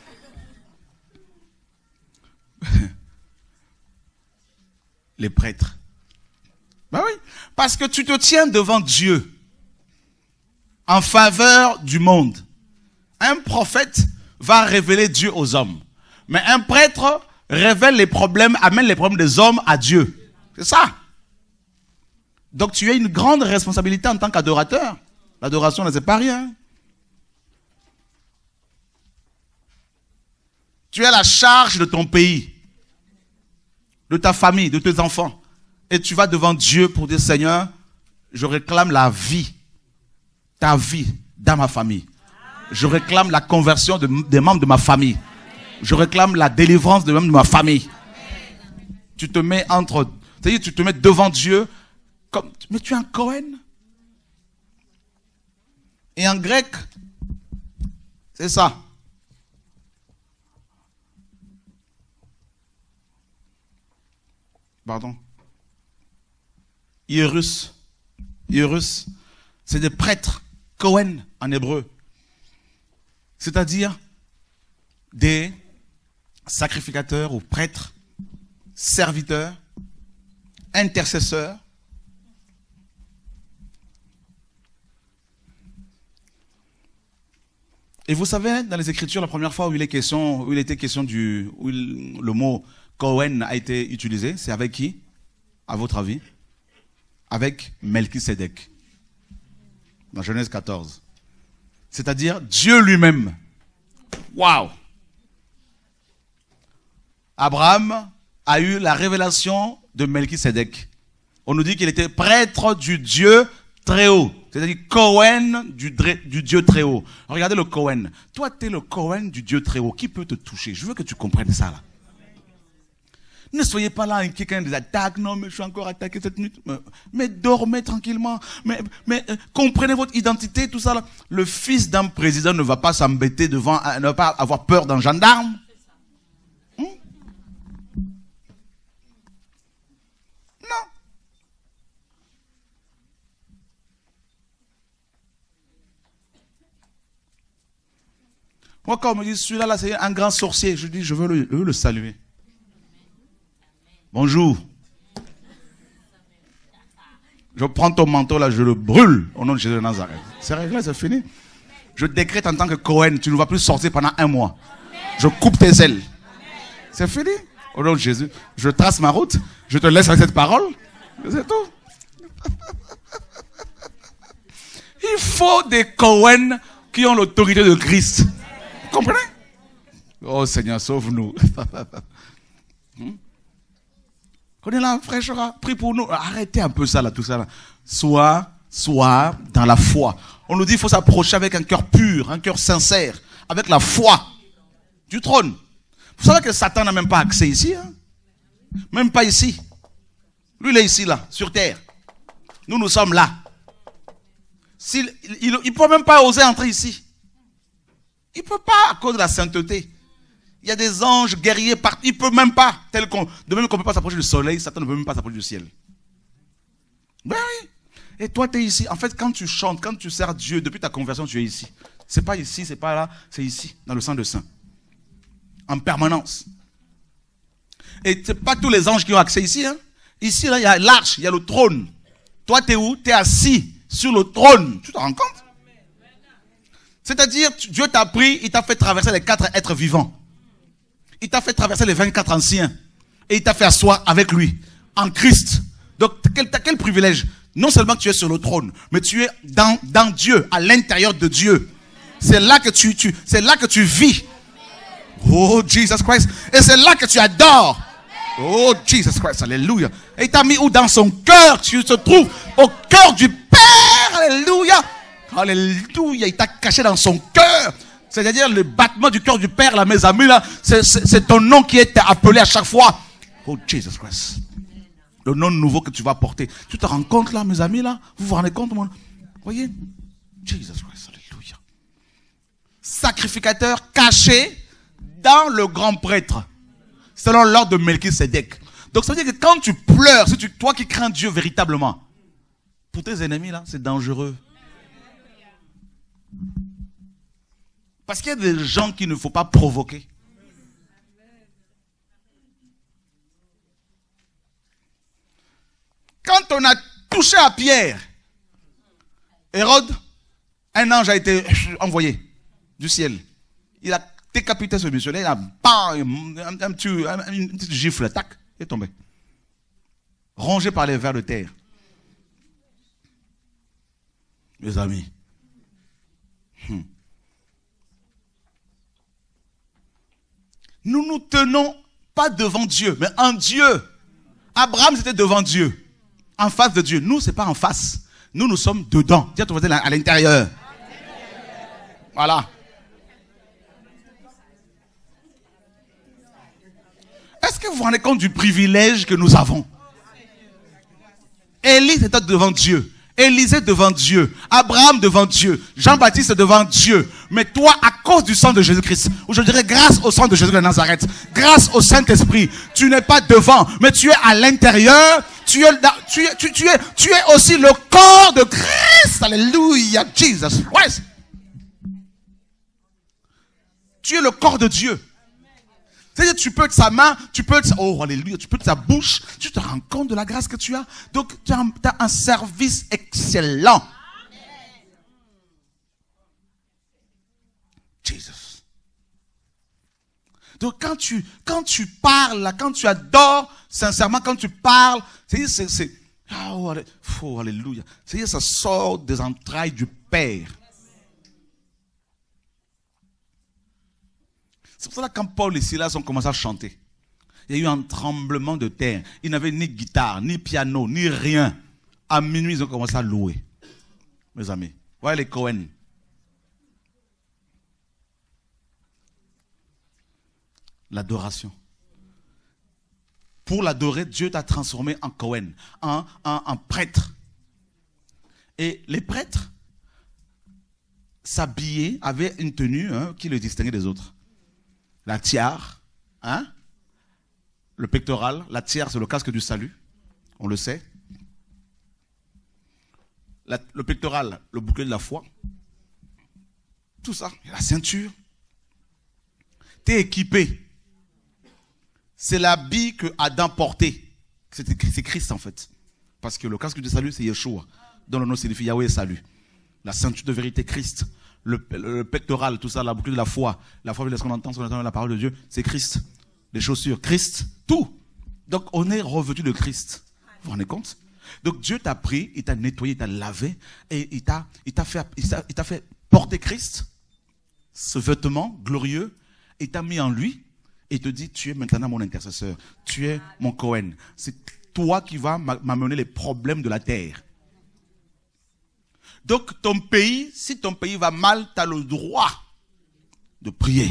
Les prêtres. Ben oui, parce que tu te tiens devant Dieu en faveur du monde. Un prophète va révéler Dieu aux hommes. Mais un prêtre révèle les problèmes, amène les problèmes des hommes à Dieu. C'est ça. Donc tu as une grande responsabilité en tant qu'adorateur. L'adoration, ne c'est pas rien. Tu as la charge de ton pays, de ta famille, de tes enfants. Et tu vas devant Dieu pour dire, Seigneur, je réclame la vie, ta vie dans ma famille. Je réclame la conversion des membres de ma famille. Je réclame la délivrance des membres de ma famille. Tu te mets entre, c'est-à-dire tu te mets devant Dieu, comme, mais tu es un Cohen. Et en grec, c'est ça. Pardon. Hierus, c'est des prêtres, Cohen en hébreu. C'est-à-dire des sacrificateurs ou prêtres, serviteurs, intercesseurs. Et vous savez, dans les Écritures, la première fois où il était question où le mot Cohen a été utilisé, c'est avec qui, à votre avis? Avec Melchisédek, dans Genèse 14. C'est-à-dire Dieu lui-même. Waouh! Abraham a eu la révélation de Melchisédek. On nous dit qu'il était prêtre du Dieu très haut. C'est-à-dire Cohen du Dieu très haut. Regardez le Cohen. Toi, tu es le Cohen du Dieu très haut. Qui peut te toucher? Je veux que tu comprennes ça là. Ne soyez pas là, quelqu'un des attaques. Non, mais je suis encore attaqué cette nuit. Mais dormez tranquillement. Mais comprenez votre identité, tout ça là. Le fils d'un président ne va pas s'embêter devant, ne va pas avoir peur d'un gendarme. Non. Moi, quand on me dit, celui-là, là, c'est un grand sorcier, je dis, je veux le saluer. Bonjour. Je prends ton manteau là, je le brûle au nom de Jésus de Nazareth. C'est réglé, c'est fini. Je décrète en tant que Cohen, tu ne vas plus sortir pendant 1 mois. Je coupe tes ailes. C'est fini. Au nom de Jésus, je trace ma route, je te laisse avec cette parole. C'est tout. Il faut des Cohen qui ont l'autorité de Christ. Vous comprenez? Oh Seigneur, sauve-nous. On est là, frère Chora, prie pour nous. Arrêtez un peu ça là, tout ça là. Sois dans la foi. On nous dit qu'il faut s'approcher avec un cœur pur, un cœur sincère, avec la foi du trône. Vous savez que Satan n'a même pas accès ici, hein? Même pas ici. Lui, il est ici là, sur terre. Nous sommes là. Il ne peut même pas oser entrer ici. Il ne peut pas à cause de la sainteté. Il y a des anges guerriers partout. Il ne peut même pas. De même qu'on ne peut pas s'approcher du soleil, Satan ne peut même pas s'approcher du ciel. Ben oui. Et toi, tu es ici. En fait, quand tu chantes, quand tu sers Dieu, depuis ta conversion, tu es ici. Ce n'est pas ici, ce n'est pas là, c'est ici, dans le sang de saint. En permanence. Et ce n'est pas tous les anges qui ont accès ici. Hein. Ici, là, il y a l'arche, il y a le trône. Toi, tu es où? Tu es assis sur le trône. Tu te rends compte? C'est-à-dire, Dieu t'a pris, il t'a fait traverser les 4 êtres vivants. Il t'a fait traverser les 24 anciens. Et il t'a fait asseoir avec lui, en Christ. Donc, quel privilège. Non seulement tu es sur le trône, mais tu es dans Dieu, à l'intérieur de Dieu. C'est là que c'est là que tu vis. Oh, Jesus Christ. Et c'est là que tu adores. Oh, Jesus Christ. Alléluia. Et il t'a mis où? Dans son cœur. Tu te trouves au cœur du Père. Alléluia. Alléluia. Il t'a caché dans son cœur. C'est-à-dire le battement du cœur du Père, là, mes amis, là. C'est ton nom qui est appelé à chaque fois. Oh, Jesus Christ. Le nom nouveau que tu vas porter. Tu te rends compte, là, mes amis, là? Vous vous rendez compte, moi? Voyez? Jesus Christ. Alléluia. Sacrificateur caché dans le grand prêtre, selon l'ordre de Melchisédek. Donc ça veut dire que quand tu pleures, toi qui crains Dieu véritablement, pour tes ennemis là, c'est dangereux. Parce qu'il y a des gens qu'il ne faut pas provoquer. Quand on a touché à Pierre, Hérode, un ange a été envoyé du ciel. Il a décapité ce missionnaire, il a une petite gifle, tac, il est tombé. Rongé par les vers de terre. Mes amis. Nous nous tenons pas devant Dieu, mais en Dieu. Abraham, c'était devant Dieu. En face de Dieu. Nous, c'est pas en face. Nous sommes dedans. Dis à ton voisin à l'intérieur. Voilà. Est-ce que vous vous rendez compte du privilège que nous avons? Élie était devant Dieu. Élisée devant Dieu. Abraham devant Dieu. Jean-Baptiste devant Dieu. Mais toi, à cause du sang de Jésus-Christ, ou je dirais grâce au sang de Jésus de Nazareth, grâce au Saint-Esprit, tu n'es pas devant, mais tu es à l'intérieur. Tu es aussi le corps de Christ. Alléluia, Jesus Christ. Tu es le corps de Dieu. C'est-à-dire, tu peux être sa main, tu peux être, oh, alléluia, tu peux être sa bouche. Tu te rends compte de la grâce que tu as. Donc, tu as un service excellent. Jesus. Donc, quand tu parles, quand tu adores, sincèrement, quand tu parles, c'est, oh, alléluia. C'est-à-dire, ça sort des entrailles du Père. C'est pour ça que quand Paul et Silas ont commencé à chanter, il y a eu un tremblement de terre. Ils n'avaient ni guitare, ni piano, ni rien. À minuit, ils ont commencé à louer. Mes amis, voyez les Cohen. L'adoration. Pour l'adorer, Dieu t'a transformé en Cohen, en prêtre. Et les prêtres s'habillaient, avaient une tenue qui les distinguait des autres. La tiare, le pectoral, la tiare c'est le casque du salut, on le sait. Le pectoral, le bouclier de la foi. Tout ça, la ceinture. Tu es équipé. C'est l'habit que Adam portait. C'est Christ en fait. Parce que le casque du salut c'est Yeshua, dont le nom signifie Yahweh est salut. La ceinture de vérité Christ. Le pectoral, tout ça, la boucle de la foi ce qu'on entend la parole de Dieu, c'est Christ. Les chaussures, Christ, tout. Donc on est revêtu de Christ. Vous vous rendez compte? Donc Dieu t'a pris, il t'a nettoyé, il t'a lavé, et il t'a fait porter Christ, ce vêtement glorieux, et t'a mis en lui, et te dit, tu es maintenant mon intercesseur, tu es mon Cohen. C'est toi qui vas m'amener les problèmes de la terre. Donc, ton pays, si ton pays va mal, tu as le droit de prier.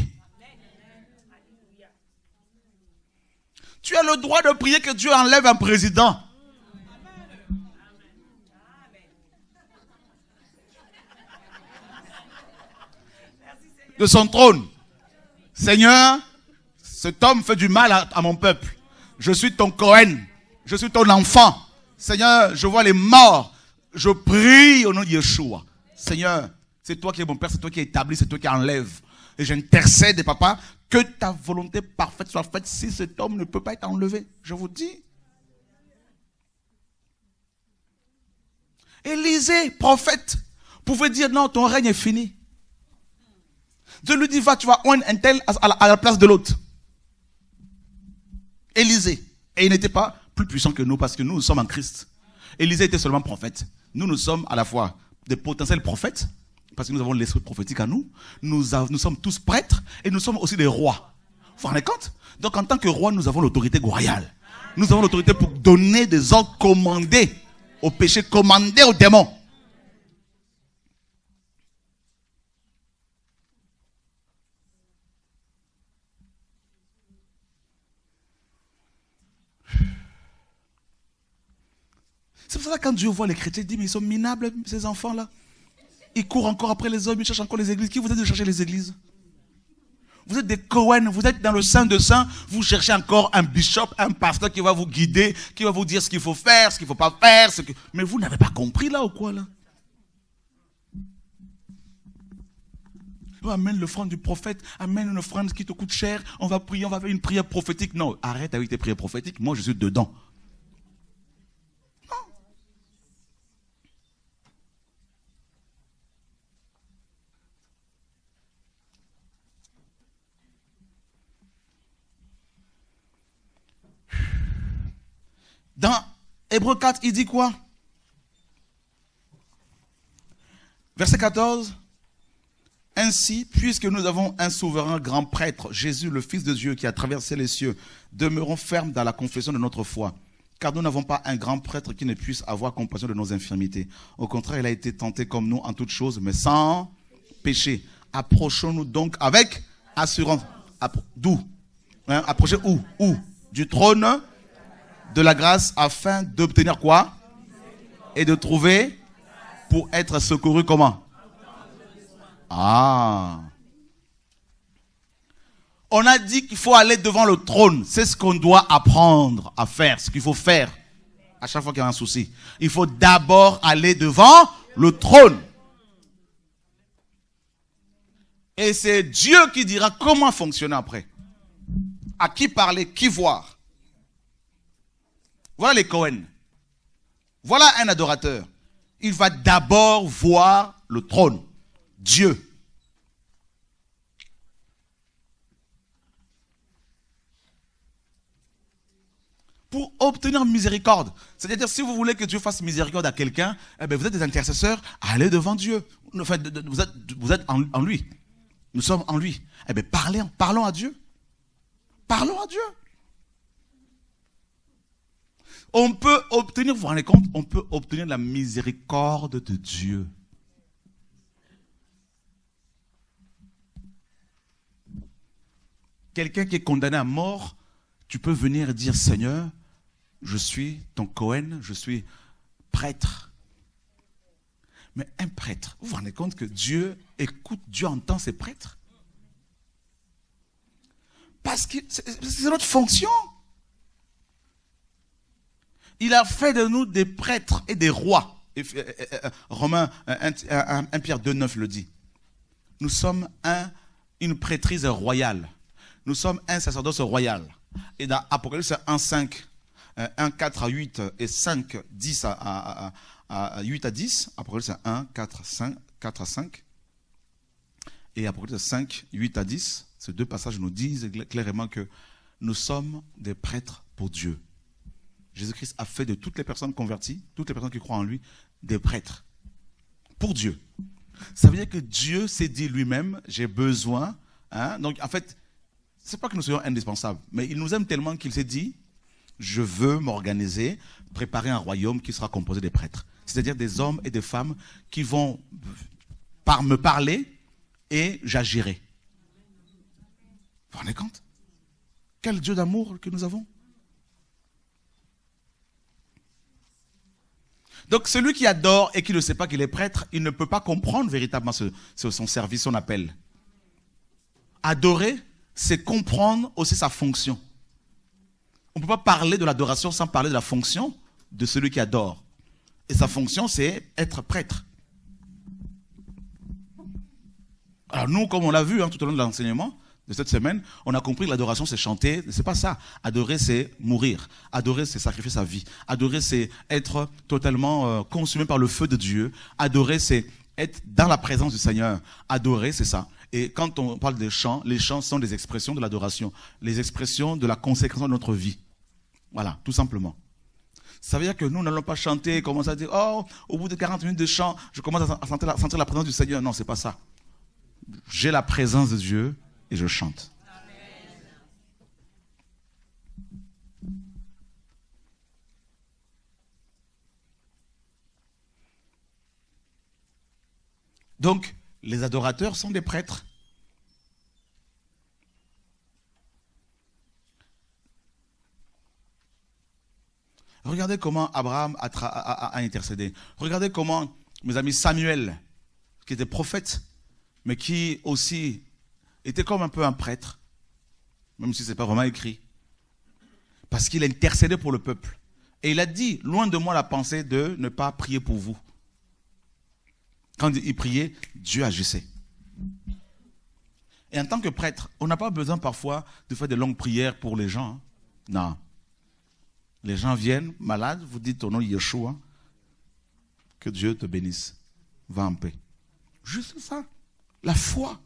Tu as le droit de prier que Dieu enlève un président. De son trône. Seigneur, cet homme fait du mal à mon peuple. Je suis ton Cohen. Je suis ton enfant. Seigneur, je vois les morts. Je prie au nom de Yeshua. Seigneur, c'est toi qui es mon Père, c'est toi qui établis, c'est toi qui enlèves. Et j'intercède, papa, que ta volonté parfaite soit faite si cet homme ne peut pas être enlevé. Je vous dis. Élisée, prophète, pouvait dire non, ton règne est fini. Dieu lui dit, va, tu vas oindre un tel à la place de l'autre. Élisée. Et il n'était pas plus puissant que nous parce que nous sommes en Christ. Élisée était seulement prophète. Nous sommes à la fois des potentiels prophètes parce que nous avons l'esprit prophétique à nous. Nous sommes tous prêtres et nous sommes aussi des rois. Vous vous rendez compte? Donc en tant que roi, nous avons l'autorité royale. Nous avons l'autorité pour donner des ordres commandés au péché, commandés aux démons. C'est pour ça que quand Dieu voit les chrétiens, il dit, mais ils sont minables, ces enfants-là. Ils courent encore après les hommes, ils cherchent encore les églises. Qui vous êtes de chercher les églises? Vous êtes des Cohen, vous êtes dans le sein de saints, vous cherchez encore un bishop, un pasteur qui va vous guider, qui va vous dire ce qu'il faut faire, ce qu'il ne faut pas faire. Mais vous n'avez pas compris là ou quoi là? Amène l'offrande du prophète, amène une offrande qui te coûte cher, on va prier, on va faire une prière prophétique. Non, arrête avec tes prières prophétiques, moi je suis dedans. Dans Hébreux 4, il dit quoi? Verset 14. Ainsi, puisque nous avons un souverain grand prêtre, Jésus, le Fils de Dieu, qui a traversé les cieux, demeurons fermes dans la confession de notre foi. Car nous n'avons pas un grand prêtre qui ne puisse avoir compassion de nos infirmités. Au contraire, il a été tenté comme nous en toutes choses, mais sans péché. Approchons-nous donc avec assurance. D'où? Approchez où? Où? Du trône de la grâce afin d'obtenir quoi? Et de trouver pour être secouru comment? Ah. On a dit qu'il faut aller devant le trône. C'est ce qu'on doit apprendre à faire, ce qu'il faut faire à chaque fois qu'il y a un souci. Il faut d'abord aller devant le trône. Et c'est Dieu qui dira comment fonctionner après. À qui parler, qui voir. Voilà les Cohen. Voilà un adorateur. Il va d'abord voir le trône. Dieu. Pour obtenir miséricorde. C'est-à-dire, si vous voulez que Dieu fasse miséricorde à quelqu'un, eh bien, vous êtes des intercesseurs, allez devant Dieu. Enfin, vous êtes en lui. Nous sommes en lui. Eh bien, parlons à Dieu. Parlons à Dieu. On peut obtenir, vous vous rendez compte, on peut obtenir la miséricorde de Dieu. Quelqu'un qui est condamné à mort, tu peux venir dire, Seigneur, je suis ton Cohen, je suis prêtre. Mais un prêtre, vous vous rendez compte que Dieu écoute, Dieu entend ses prêtres? Parce que c'est notre fonction. Il a fait de nous des prêtres et des rois. Romains 1 Pierre 2,9 le dit. Nous sommes une prêtrise royale. Nous sommes un sacerdoce royal. Et dans Apocalypse 1,5, 1,4 à 8 et 5, 10 à 8 à 10, Apocalypse 1, 4 à 5, et Apocalypse 5, 8 à 10, ces deux passages nous disent clairement que nous sommes des prêtres pour Dieu. Jésus-Christ a fait de toutes les personnes converties, toutes les personnes qui croient en lui, des prêtres pour Dieu. Ça veut dire que Dieu s'est dit lui-même, j'ai besoin. Donc en fait, c'est pas que nous soyons indispensables, mais il nous aime tellement qu'il s'est dit, je veux m'organiser, préparer un royaume qui sera composé des prêtres. C'est-à-dire des hommes et des femmes qui vont me parler et j'agirai. Vous vous rendez compte? Quel Dieu d'amour que nous avons. Donc celui qui adore et qui ne sait pas qu'il est prêtre, il ne peut pas comprendre véritablement son service, son appel. Adorer, c'est comprendre aussi sa fonction. On ne peut pas parler de l'adoration sans parler de la fonction de celui qui adore. Et sa fonction, c'est être prêtre. Alors nous, comme on l'a vu tout au long de l'enseignement, de cette semaine, on a compris que l'adoration, c'est chanter. C'est pas ça. Adorer, c'est mourir. Adorer, c'est sacrifier sa vie. Adorer, c'est être totalement consumé par le feu de Dieu. Adorer, c'est être dans la présence du Seigneur. Adorer, c'est ça. Et quand on parle des chants, les chants sont des expressions de l'adoration. Les expressions de la consécration de notre vie. Voilà, tout simplement. Ça veut dire que nous n'allons pas chanter et commencer à dire, oh, au bout de 40 minutes de chant, je commence à sentir la présence du Seigneur. Non, c'est pas ça. J'ai la présence de Dieu et je chante. Donc, les adorateurs sont des prêtres. Regardez comment Abraham a intercédé. Regardez comment, mes amis, Samuel, qui était prophète, mais qui aussi était comme un peu un prêtre, même si ce n'est pas vraiment écrit, parce qu'il a intercédé pour le peuple. Et il a dit, loin de moi la pensée de ne pas prier pour vous. Quand il priait, Dieu agissait. Et en tant que prêtre, on n'a pas besoin parfois de faire des longues prières pour les gens. Hein. Non. Les gens viennent malades, vous dites au nom de Yeshua, que Dieu te bénisse. Va en paix. Juste ça. La foi.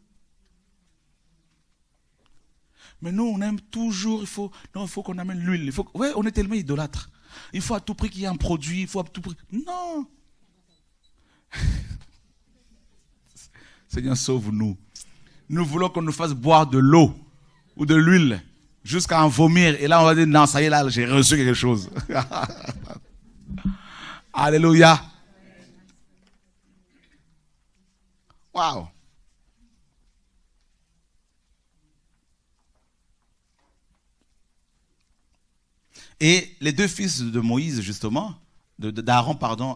Mais nous, on aime toujours, il faut qu'on amène l'huile. Oui, on est tellement idolâtres. Il faut à tout prix qu'il y ait un produit, il faut à tout prix. Non. Seigneur, sauve-nous. Nous voulons qu'on nous fasse boire de l'eau ou de l'huile jusqu'à en vomir. Et là, on va dire, non, ça y est, là, j'ai reçu quelque chose. Alléluia. Waouh. Et les deux fils de Moïse, justement, d'Aaron, pardon,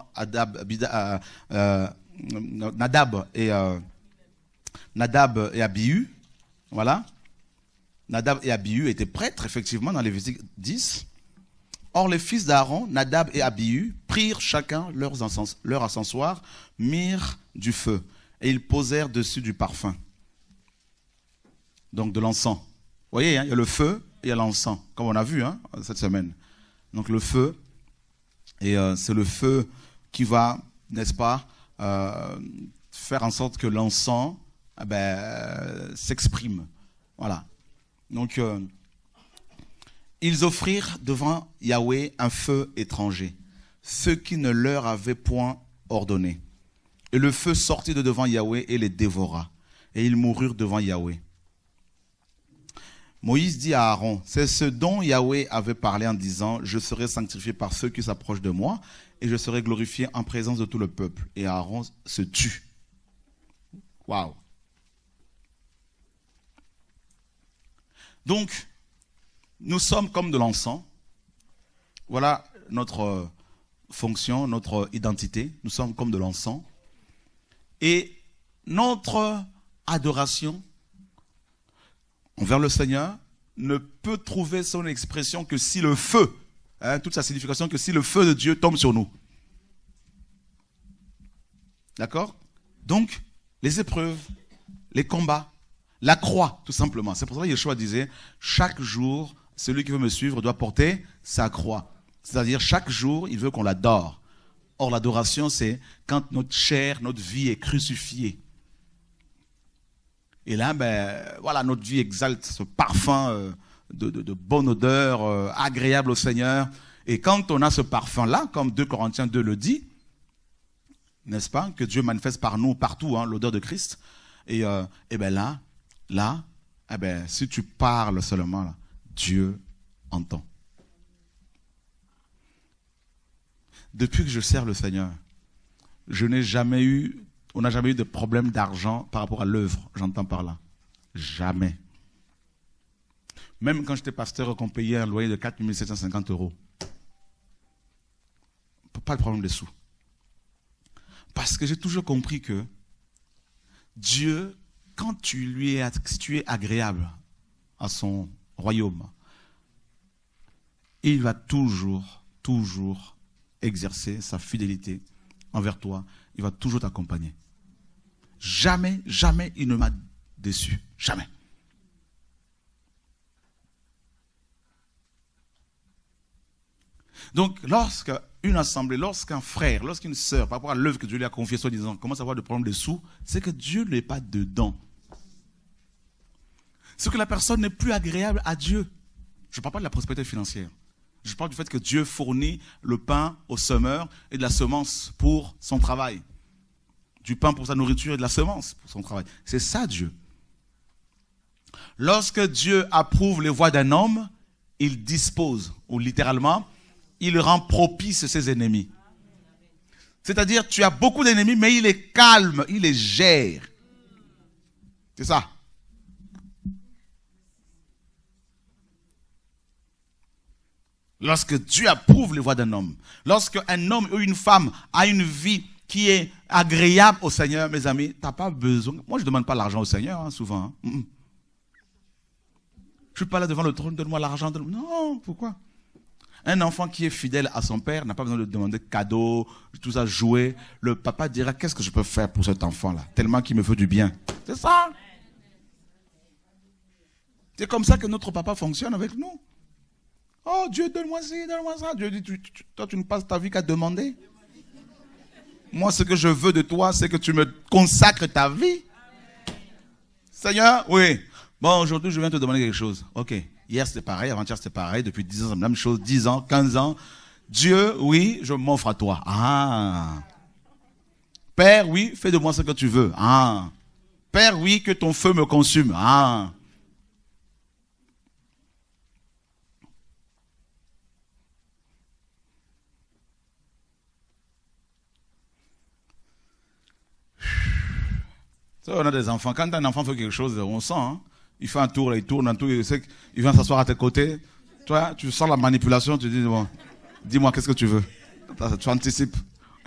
Nadab et Abihu, voilà. Nadab et Abihu étaient prêtres, effectivement, dans Lévitique 10. Or, les fils d'Aaron, Nadab et Abihu, prirent chacun leur encensoir, mirent du feu, et ils posèrent dessus du parfum. Donc, de l'encens. Vous voyez, hein, il y a le feu et il y a l'encens, comme on a vu hein, cette semaine. Donc, le feu, et c'est le feu qui va, n'est-ce pas, faire en sorte que l'encens s'exprime. Voilà. Donc, ils offrirent devant Yahweh un feu étranger, ce qui ne leur avait point ordonné. Et le feu sortit de devant Yahweh et les dévora. Et ils moururent devant Yahweh. Moïse dit à Aaron, c'est ce dont Yahweh avait parlé en disant, je serai sanctifié par ceux qui s'approchent de moi, et je serai glorifié en présence de tout le peuple. Et Aaron se tut. Waouh. Donc, nous sommes comme de l'encens. Voilà notre fonction, notre identité. Nous sommes comme de l'encens. Et notre adoration envers le Seigneur ne peut trouver son expression que si le feu, toute sa signification, que si le feu de Dieu tombe sur nous. D'accord? Donc, les épreuves, les combats, la croix, tout simplement. C'est pour ça que Yeshua disait, chaque jour, celui qui veut me suivre doit porter sa croix. C'est-à-dire, chaque jour, il veut qu'on l'adore. Or, l'adoration, c'est quand notre chair, notre vie est crucifiée. Et là, voilà, notre vie exalte ce parfum de bonne odeur, agréable au Seigneur. Et quand on a ce parfum-là, comme 2 Corinthiens 2 le dit, n'est-ce pas, que Dieu manifeste par nous partout hein, l'odeur de Christ. Et là, si tu parles seulement, là, Dieu entend. Depuis que je sers le Seigneur, on n'a jamais eu de problème d'argent par rapport à l'œuvre, j'entends par là. Jamais. Même quand j'étais pasteur, qu'on payait un loyer de 4 750 €. Pas de problème de sous. Parce que j'ai toujours compris que Dieu, quand si tu es agréable à son royaume, il va toujours exercer sa fidélité envers toi. Il va toujours t'accompagner. Jamais il ne m'a déçu. Jamais. Donc, lorsqu'une assemblée, lorsqu'un frère, lorsqu'une sœur, par rapport à l'œuvre que Dieu lui a confiée, soi-disant, commence à avoir des problèmes de sous, c'est que Dieu n'est pas dedans. C'est que la personne n'est plus agréable à Dieu. Je ne parle pas de la prospérité financière. Je parle du fait que Dieu fournit le pain au semeur et de la semence pour son travail. Du pain pour sa nourriture et de la semence pour son travail. C'est ça Dieu. Lorsque Dieu approuve les voies d'un homme, il dispose, ou littéralement, il rend propice ses ennemis. C'est-à-dire, tu as beaucoup d'ennemis, mais il les calme, il les gère. C'est ça. Lorsque Dieu approuve les voies d'un homme, lorsque un homme ou une femme a une vie qui est agréable au Seigneur, mes amis, tu n'as pas besoin. Moi, je ne demande pas l'argent au Seigneur, souvent. Je ne suis pas là devant le trône, donne-moi l'argent. Non, pourquoi? Un enfant qui est fidèle à son père n'a pas besoin de demander cadeaux, tout ça, jouer. Le papa dira, qu'est-ce que je peux faire pour cet enfant-là? Tellement qu'il me fait du bien. C'est ça. C'est comme ça que notre papa fonctionne avec nous. Oh Dieu, donne-moi ci, donne-moi ça. Dieu dit, toi tu ne passes ta vie qu'à demander. Moi, ce que je veux de toi, c'est que tu me consacres ta vie. Seigneur, oui. Bon, aujourd'hui, je viens te demander quelque chose. Ok. Hier, c'était pareil. Avant-hier, c'était pareil. Depuis 10 ans, c'est la même chose. 10 ans, 15 ans. Dieu, oui, je m'offre à toi. Ah. Père, oui, fais de moi ce que tu veux. Ah. Père, oui, que ton feu me consume. Ah. Ça, on a des enfants. Quand un enfant fait quelque chose, on sent. Hein? Il fait un tour, il tourne un tour, il vient s'asseoir à tes côtés. Toi, tu sens la manipulation, tu dis, bon, dis-moi, qu'est-ce que tu veux? Tu anticipes.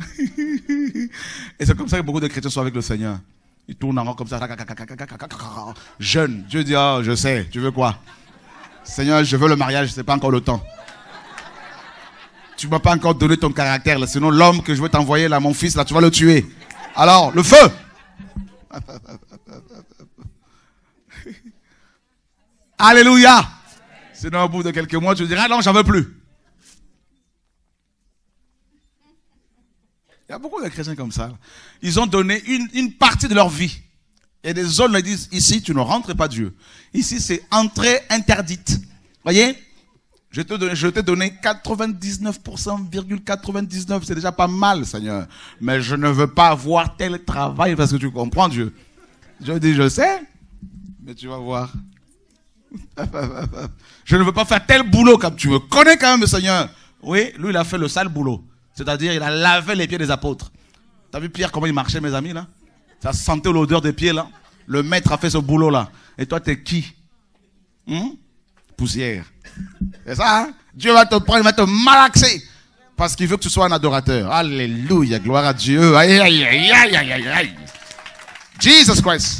Et c'est comme ça que beaucoup de chrétiens sont avec le Seigneur. Ils tournent en rond comme ça. Jeune. Dieu dit, oh, je sais, tu veux quoi? Seigneur, je veux le mariage, c'est pas encore le temps. Tu ne m'as pas encore donné ton caractère, là, sinon l'homme que je veux t'envoyer, là, mon fils, là, tu vas le tuer. Alors, le feu! Alléluia. Sinon au bout de quelques mois tu diras ah non j'en veux plus. Il y a beaucoup de chrétiens comme ça. Ils ont donné une partie de leur vie. Et des zones leur disent ici tu ne rentres pas Dieu. Ici c'est entrée interdite. Voyez, je t'ai donné 99,99%, c'est déjà pas mal Seigneur. Mais je ne veux pas avoir tel travail parce que tu comprends Dieu. Dieu dit je sais, mais tu vas voir. Je ne veux pas faire tel boulot comme tu me connais quand même, Seigneur. Oui, lui, il a fait le sale boulot. C'est-à-dire, il a lavé les pieds des apôtres. T'as vu Pierre, comment il marchait, mes amis, là? Ça sentait l'odeur des pieds, là. Le maître a fait ce boulot-là. Et toi, t'es qui? Poussière. C'est ça, hein? Dieu va te prendre, il va te malaxer. Parce qu'il veut que tu sois un adorateur. Alléluia, gloire à Dieu. Aïe, aïe, aïe, aïe, aïe, aïe. Jesus Christ.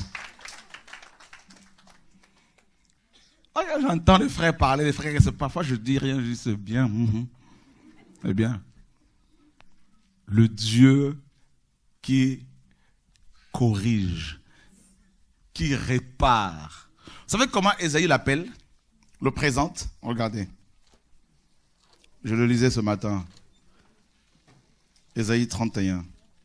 Oh, j'entends les frères parler, les frères, parfois je dis rien, je dis c'est bien. C'est bien. Le Dieu qui corrige, qui répare. Vous savez comment Ésaïe l'appelle? Le présente? Regardez. Je le lisais ce matin. Ésaïe 31.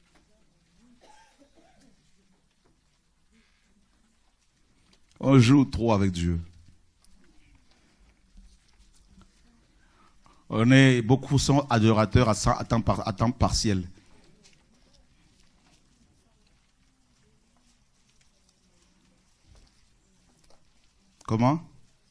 On joue trop avec Dieu. Beaucoup sont adorateurs à temps partiel. Comment?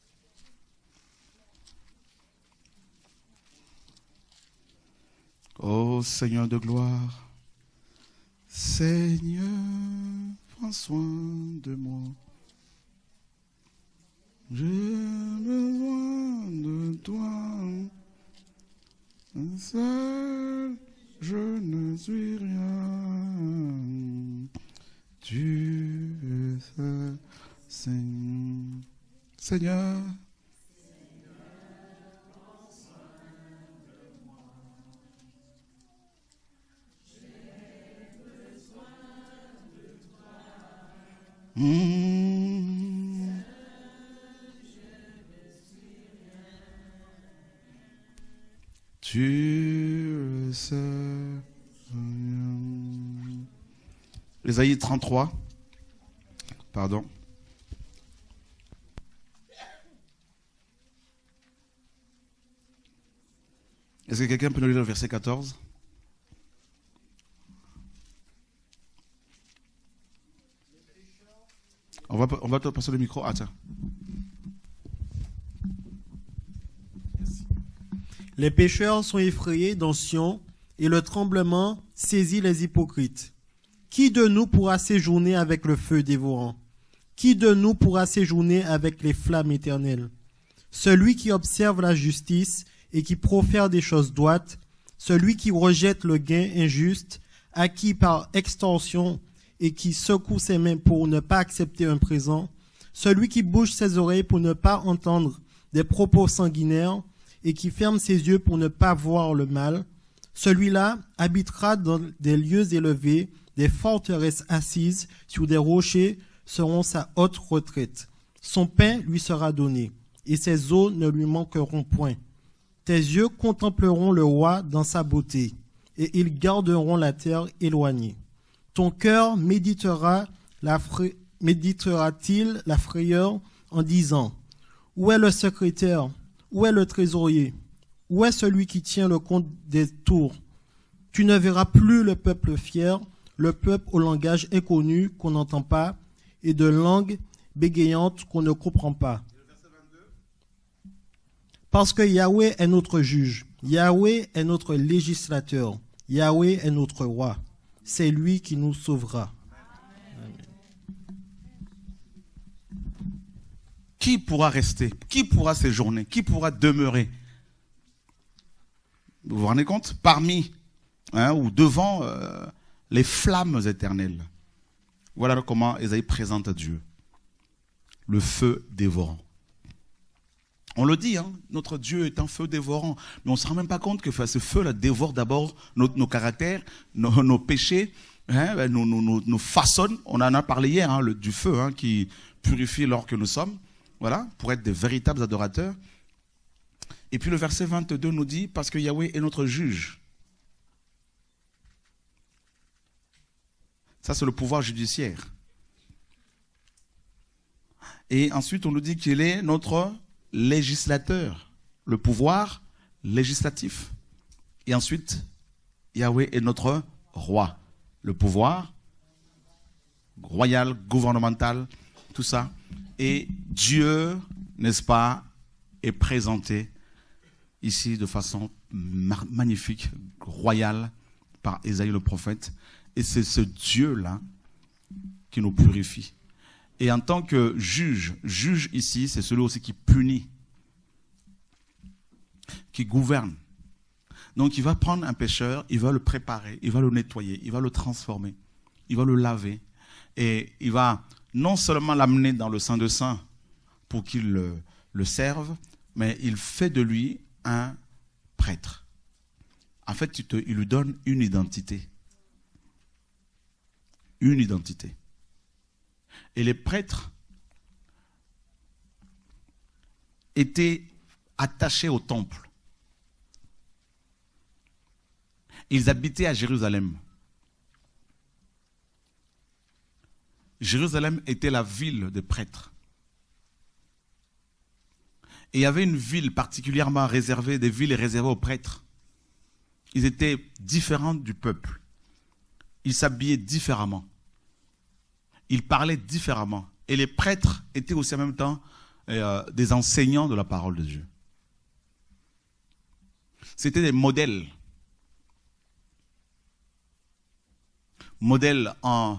Ô Seigneur de gloire, Seigneur, prends soin de moi. J'ai besoin de toi. Seul, je ne suis rien. Tu es seul, Seigneur. Prends soin de moi. J'ai besoin de toi. Tu le sais. Ésaïe 33. Pardon. Est-ce que quelqu'un peut nous lire le verset 14? On va te passer le micro. Ah tiens. Les pécheurs sont effrayés dans Sion, et le tremblement saisit les hypocrites. Qui de nous pourra séjourner avec le feu dévorant? Qui de nous pourra séjourner avec les flammes éternelles? Celui qui observe la justice et qui profère des choses droites, celui qui rejette le gain injuste, acquis par extorsion et qui secoue ses mains pour ne pas accepter un présent, celui qui bouge ses oreilles pour ne pas entendre des propos sanguinaires et qui ferme ses yeux pour ne pas voir le mal, celui-là habitera dans des lieux élevés, des forteresses assises sur des rochers seront sa haute retraite. Son pain lui sera donné, et ses eaux ne lui manqueront point. Tes yeux contempleront le roi dans sa beauté, et ils garderont la terre éloignée. Ton cœur méditera-t-il la frayeur en disant, où est le secrétaire? Où est le trésorier? Où est celui qui tient le compte des tours? Tu ne verras plus le peuple fier, le peuple au langage inconnu qu'on n'entend pas, et de langue bégayante qu'on ne comprend pas. Parce que Yahweh est notre juge, Yahweh est notre législateur, Yahweh est notre roi. C'est lui qui nous sauvera. Amen. Qui pourra rester? Qui pourra séjourner? Qui pourra demeurer? Vous vous rendez compte? Parmi ou devant les flammes éternelles. Voilà comment Ésaïe présente Dieu. Le feu dévorant. On le dit, notre Dieu est un feu dévorant. Mais on ne se rend même pas compte que ce feu-là dévore d'abord nos caractères, nos péchés, nous façonne. On en a parlé hier, du feu qui purifie l'or que nous sommes. Voilà, pour être des véritables adorateurs. Et puis le verset 22 nous dit, parce que Yahweh est notre juge. Ça, c'est le pouvoir judiciaire. Et ensuite, on nous dit qu'il est notre législateur, le pouvoir législatif. Et ensuite, Yahweh est notre roi, le pouvoir royal, gouvernemental, tout ça. Et Dieu, n'est-ce pas, est présenté ici de façon magnifique, royale, par Ésaïe le prophète. Et c'est ce Dieu-là qui nous purifie. Et en tant que juge ici, c'est celui aussi qui punit, qui gouverne. Donc il va prendre un pécheur, il va le préparer, il va le nettoyer, il va le transformer, il va le laver. Et il va non seulement l'amener dans le Saint des Saints pour qu'il le serve, mais il fait de lui un prêtre. En fait, il lui donne une identité. Une identité. Et les prêtres étaient attachés au temple. Ils habitaient à Jérusalem. Jérusalem était la ville des prêtres. Et il y avait une ville particulièrement réservée, des villes réservées aux prêtres. Ils étaient différents du peuple. Ils s'habillaient différemment. Ils parlaient différemment. Et les prêtres étaient aussi en même temps des enseignants de la parole de Dieu. C'était des modèles. Modèles en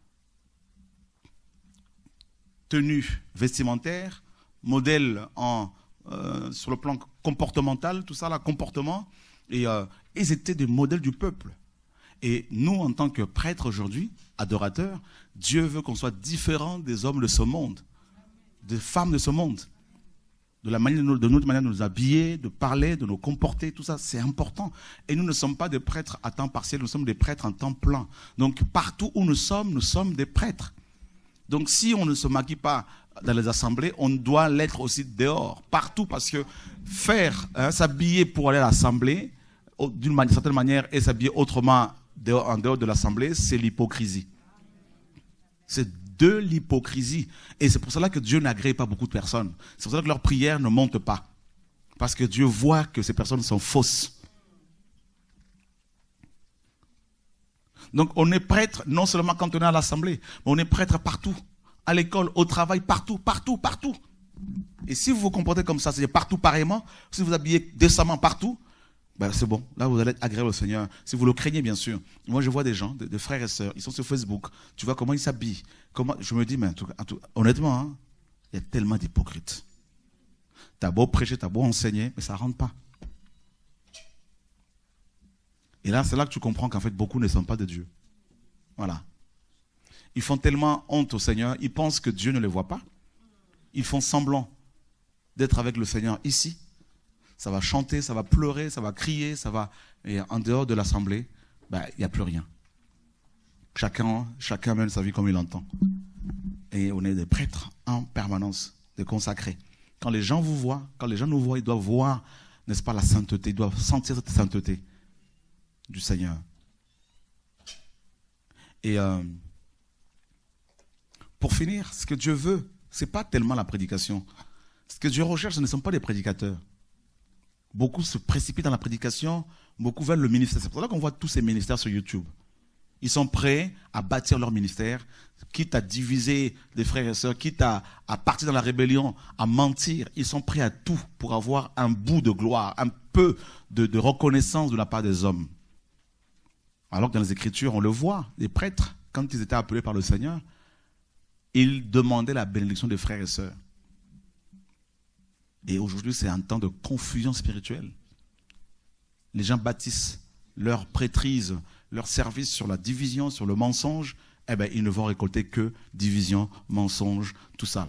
tenue vestimentaire, modèles sur le plan comportemental, tout ça, là, comportement. Et ils étaient des modèles du peuple. Et nous, en tant que prêtres aujourd'hui, adorateurs, Dieu veut qu'on soit différents des hommes de ce monde, des femmes de ce monde. De notre manière de nous habiller, de parler, de nous comporter, tout ça, c'est important. Et nous ne sommes pas des prêtres à temps partiel, nous sommes des prêtres en temps plein. Donc partout où nous sommes des prêtres. Donc si on ne se maquille pas dans les assemblées, on doit l'être aussi dehors, partout, parce que s'habiller pour aller à l'assemblée, d'une certaine manière et s'habiller autrement en dehors de l'assemblée, c'est l'hypocrisie. C'est de l'hypocrisie. Et c'est pour cela que Dieu n'agrée pas beaucoup de personnes. C'est pour cela que leurs prières ne montent pas. Parce que Dieu voit que ces personnes sont fausses. Donc on est prêtre non seulement quand on est à l'assemblée, mais on est prêtre partout. À l'école, au travail, partout, partout, partout. Et si vous vous comportez comme ça, c'est-à-dire partout pareillement, si vous habillez décemment partout, ben c'est bon, là vous allez être agréable au Seigneur. Si vous le craignez bien sûr. Moi je vois des gens, des frères et sœurs, ils sont sur Facebook, tu vois comment ils s'habillent. Je me dis, mais honnêtement, hein, il y a tellement d'hypocrites. T'as beau prêcher, t'as beau enseigner, mais ça ne rentre pas. Et là, c'est là que tu comprends qu'en fait, beaucoup ne sont pas de Dieu. Voilà. Ils font tellement honte au Seigneur, ils pensent que Dieu ne les voit pas. Ils font semblant d'être avec le Seigneur ici. Ça va chanter, ça va pleurer, ça va crier, ça va... Et en dehors de l'assemblée, ben, il n'y a plus rien. Chacun mène sa vie comme il l'entend. Et on est des prêtres en permanence, des consacrés. Quand les gens vous voient, quand les gens nous voient, ils doivent voir, n'est-ce pas, la sainteté, ils doivent sentir cette sainteté du Seigneur. Et pour finir, ce que Dieu veut, ce n'est pas tellement la prédication. Ce que Dieu recherche, ce ne sont pas les prédicateurs. Beaucoup se précipitent dans la prédication, beaucoup veulent le ministère. C'est pour ça qu'on voit tous ces ministères sur YouTube. Ils sont prêts à bâtir leur ministère, quitte à diviser des frères et sœurs, quitte à partir dans la rébellion, à mentir. Ils sont prêts à tout pour avoir un bout de gloire, un peu de reconnaissance de la part des hommes. Alors que dans les Écritures, on le voit, les prêtres, quand ils étaient appelés par le Seigneur, ils demandaient la bénédiction des frères et sœurs. Et aujourd'hui, c'est un temps de confusion spirituelle. Les gens bâtissent leur prêtrise, leur service sur la division, sur le mensonge. Eh bien, ils ne vont récolter que division, mensonge, tout ça.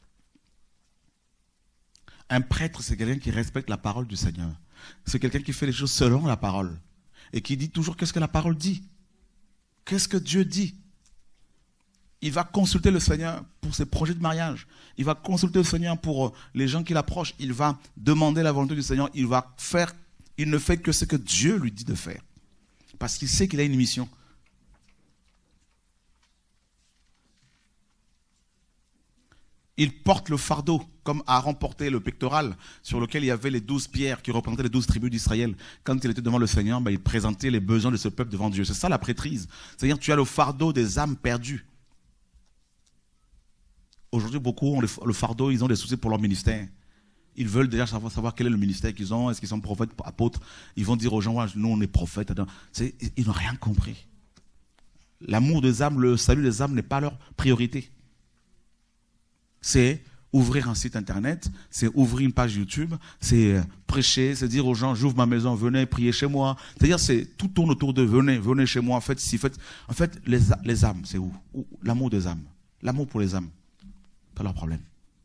Un prêtre, c'est quelqu'un qui respecte la parole du Seigneur. C'est quelqu'un qui fait les choses selon la parole. Et qui dit toujours qu'est-ce que la parole dit. Qu'est-ce que Dieu dit. Il va consulter le Seigneur pour ses projets de mariage. Il va consulter le Seigneur pour les gens qui l'approchent. Il va demander la volonté du Seigneur. Il ne fait que ce que Dieu lui dit de faire. Parce qu'il sait qu'il a une mission. Il porte le fardeau, comme Aaron portait le pectoral, sur lequel il y avait les 12 pierres qui représentaient les 12 tribus d'Israël. Quand il était devant le Seigneur, il présentait les besoins de ce peuple devant Dieu. C'est ça la prêtrise. C'est-à-dire tu as le fardeau des âmes perdues. Aujourd'hui, beaucoup ont le fardeau, ils ont des soucis pour leur ministère. Ils veulent déjà savoir quel est le ministère qu'ils ont, est-ce qu'ils sont prophètes, apôtres. Ils vont dire aux gens, ouais, nous on est prophètes. Ils n'ont rien compris. L'amour des âmes, le salut des âmes n'est pas leur priorité. C'est ouvrir un site internet, c'est ouvrir une page YouTube, c'est prêcher, c'est dire aux gens, j'ouvre ma maison, venez prier chez moi. C'est-à-dire, tout tourne autour de venez chez moi, faites ci, faites... En fait, les âmes, c'est où? L'amour des âmes. L'amour pour les âmes. Pas leur problème.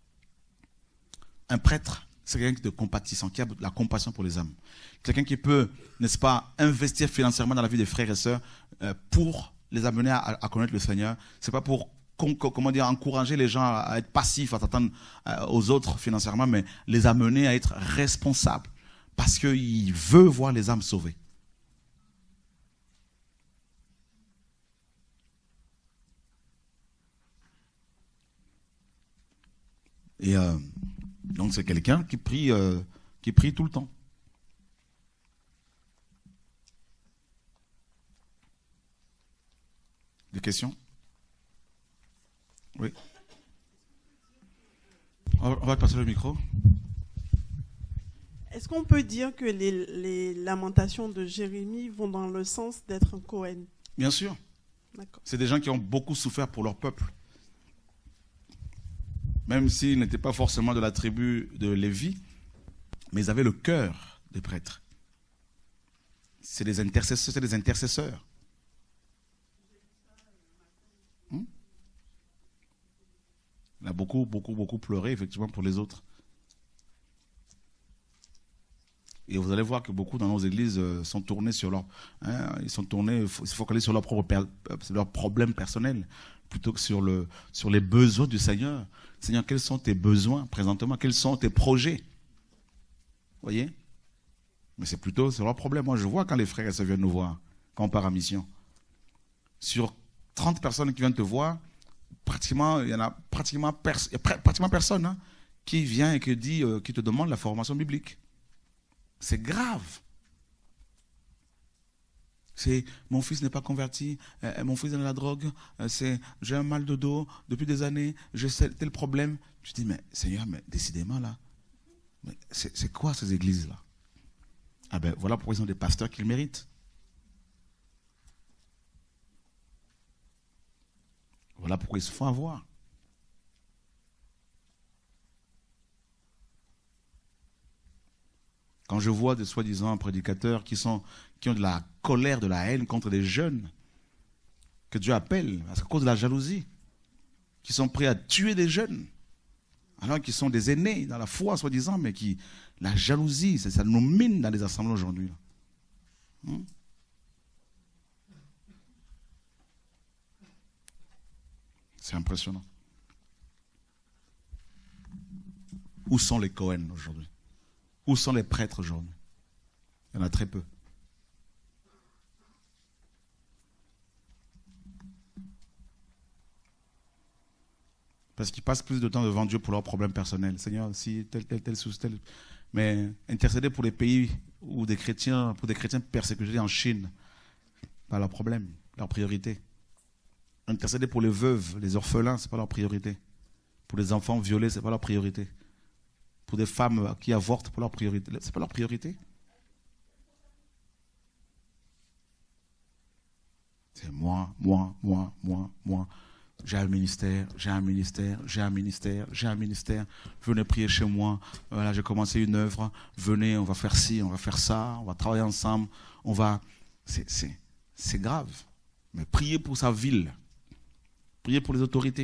Un prêtre, c'est quelqu'un de compatissant, qui a de la compassion pour les âmes. Quelqu'un qui peut, n'est-ce pas, investir financièrement dans la vie des frères et sœurs pour les amener à connaître le Seigneur. C'est pas pour encourager les gens à être passifs, à s'attendre aux autres financièrement, mais les amener à être responsables. Parce qu'il veut voir les âmes sauvées. Et donc c'est quelqu'un qui prie tout le temps. Des questions? Oui. On va passer le micro. Est-ce qu'on peut dire que les lamentations de Jérémie vont dans le sens d'être un Cohen? Bien sûr. C'est des gens qui ont beaucoup souffert pour leur peuple. Même s'ils n'étaient pas forcément de la tribu de Lévi, mais ils avaient le cœur des prêtres. C'est des intercesseurs. Il a beaucoup pleuré, effectivement, pour les autres. Et vous allez voir que beaucoup dans nos églises sont tournés sur leur... ils se focalisent sur leurs problèmes personnels, plutôt que sur les besoins du Seigneur. Seigneur, quels sont tes besoins présentement? Quels sont tes projets? Vous voyez? Mais c'est leur problème. Moi, je vois quand les frères et sœurs viennent nous voir, quand on part en mission. Sur 30 personnes qui viennent te voir, il y a pratiquement personne hein, qui vient et qui te demande la formation biblique. C'est grave. C'est mon fils n'est pas converti, mon fils est dans la drogue, j'ai un mal de dos depuis des années, j'ai tel problème. Tu te dis, mais Seigneur, mais décidément là, c'est quoi ces églises-là? Ah ben voilà pourquoi ils ont des pasteurs qu'ils méritent. Voilà pourquoi ils se font avoir. Quand je vois des soi-disant prédicateurs qui ont de la colère, de la haine contre des jeunes, que Dieu appelle, à cause de la jalousie, qui sont prêts à tuer des jeunes, alors qu'ils sont des aînés dans la foi, soi-disant, mais la jalousie, ça nous mine dans les assemblées aujourd'hui. C'est impressionnant. Où sont les Cohen aujourd'hui? Où sont les prêtres aujourd'hui? Il y en a très peu. Parce qu'ils passent plus de temps devant Dieu pour leurs problèmes personnels. Seigneur, si tel souci, tel. Mais intercéder pour les pays où des chrétiens persécutés en Chine, pas leur problème, leur priorité. Intercéder pour les veuves, les orphelins, ce n'est pas leur priorité. Pour les enfants violés, ce n'est pas leur priorité. Pour des femmes qui avortent, ce n'est pas leur priorité. Ce n'est pas leur priorité. C'est moi. J'ai un ministère. Venez prier chez moi. Voilà, j'ai commencé une œuvre. Venez, on va faire ci, on va faire ça. On va travailler ensemble. C'est grave. Mais priez pour sa ville. Priez pour les autorités.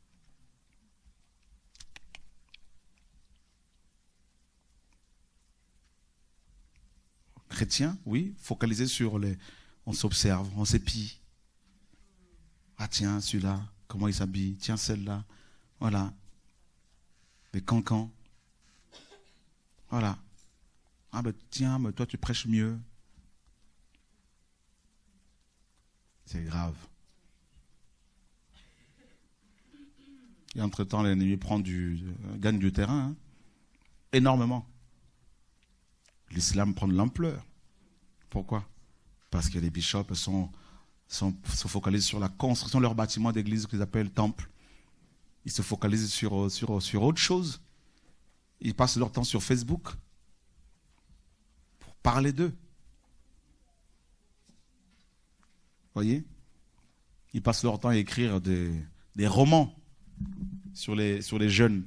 Chrétiens, oui, focalisés sur les... On s'observe, on s'épie. Ah tiens, celui-là, comment il s'habille? Tiens, celle-là. Voilà. Les cancans. Voilà. Ah ben tiens, mais toi tu prêches mieux. C'est grave. Et entre-temps, l'ennemi gagne du terrain. Hein. Énormément. L'islam prend de l'ampleur. Pourquoi? Parce que les bishops se focalisent sur la construction de leur bâtiment d'église qu'ils appellent temple. Ils se focalisent sur autre chose. Ils passent leur temps sur Facebook pour parler d'eux. Voyez? Ils passent leur temps à écrire des romans sur les jeunes.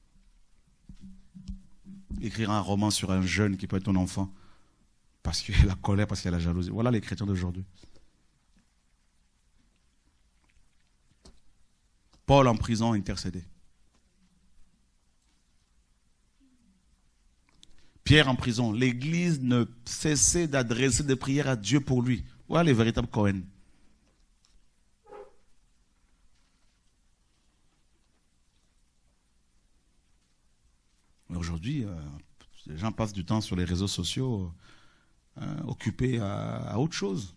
Écrire un roman sur un jeune qui peut être ton enfant. Parce qu'il y a la colère, parce qu'il y a la jalousie. Voilà les chrétiens d'aujourd'hui. Paul en prison intercédé. Pierre en prison. L'église ne cessait d'adresser des prières à Dieu pour lui. Voilà les véritables Cohen. Mais aujourd'hui, les gens passent du temps sur les réseaux sociaux occupés à autre chose.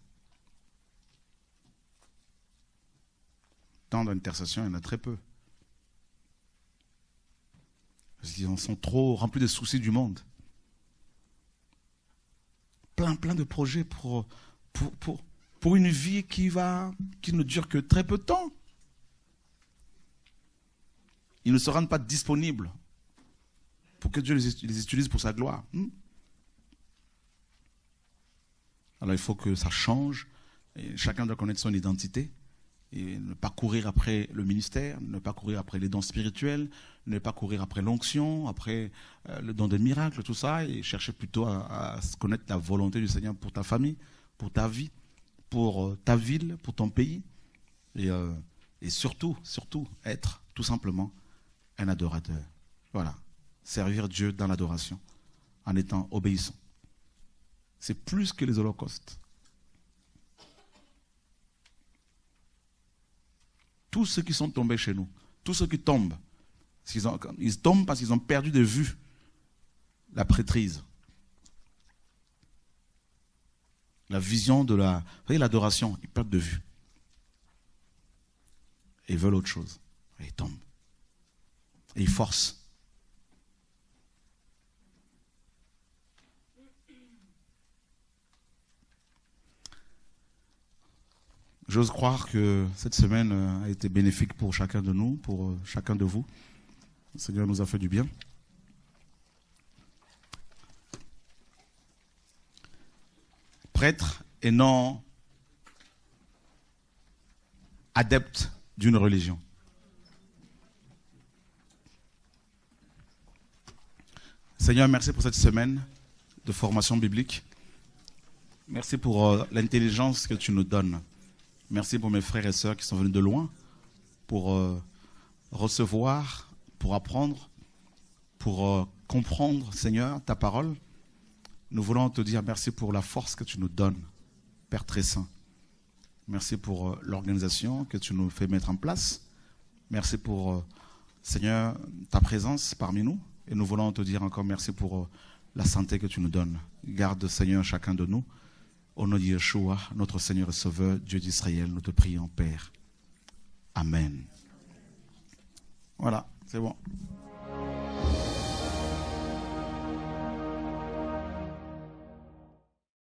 Tant d'intercession, il y en a très peu. Parce qu'ils sont trop remplis de soucis du monde. Plein de projets pour une vie qui ne dure que très peu de temps. Ils ne se rendent pas disponibles pour que Dieu les utilise pour sa gloire. Alors il faut que ça change. Et chacun doit connaître son identité. Et ne pas courir après le ministère, ne pas courir après les dons spirituels, ne pas courir après l'onction, après le don des miracles, tout ça, et chercher plutôt à connaître la volonté du Seigneur pour ta famille, pour ta vie, pour ta ville, pour ton pays. Et surtout, être tout simplement un adorateur. Voilà. Servir Dieu dans l'adoration, en étant obéissant. C'est plus que les holocaustes. Tous ceux qui sont tombés chez nous, tous ceux qui tombent, ils tombent parce qu'ils ont perdu de vue la prêtrise. La vision de la... Vous voyez, l'adoration, ils perdent de vue. Et ils veulent autre chose. Et ils tombent. Et ils forcent. J'ose croire que cette semaine a été bénéfique pour chacun de nous, pour chacun de vous. Le Seigneur nous a fait du bien. Prêtre et non adepte d'une religion. Seigneur, merci pour cette semaine de formation biblique. Merci pour l'intelligence que tu nous donnes. Merci pour mes frères et sœurs qui sont venus de loin pour recevoir, pour apprendre, pour comprendre, Seigneur, ta parole. Nous voulons te dire merci pour la force que tu nous donnes, Père très saint. Merci pour l'organisation que tu nous fais mettre en place. Merci pour, Seigneur, ta présence parmi nous. Et nous voulons te dire encore merci pour la santé que tu nous donnes. Garde, Seigneur, chacun de nous. Au nom de Yeshua, notre Seigneur et Sauveur, Dieu d'Israël, nous te prions, Père. Amen. Voilà, c'est bon.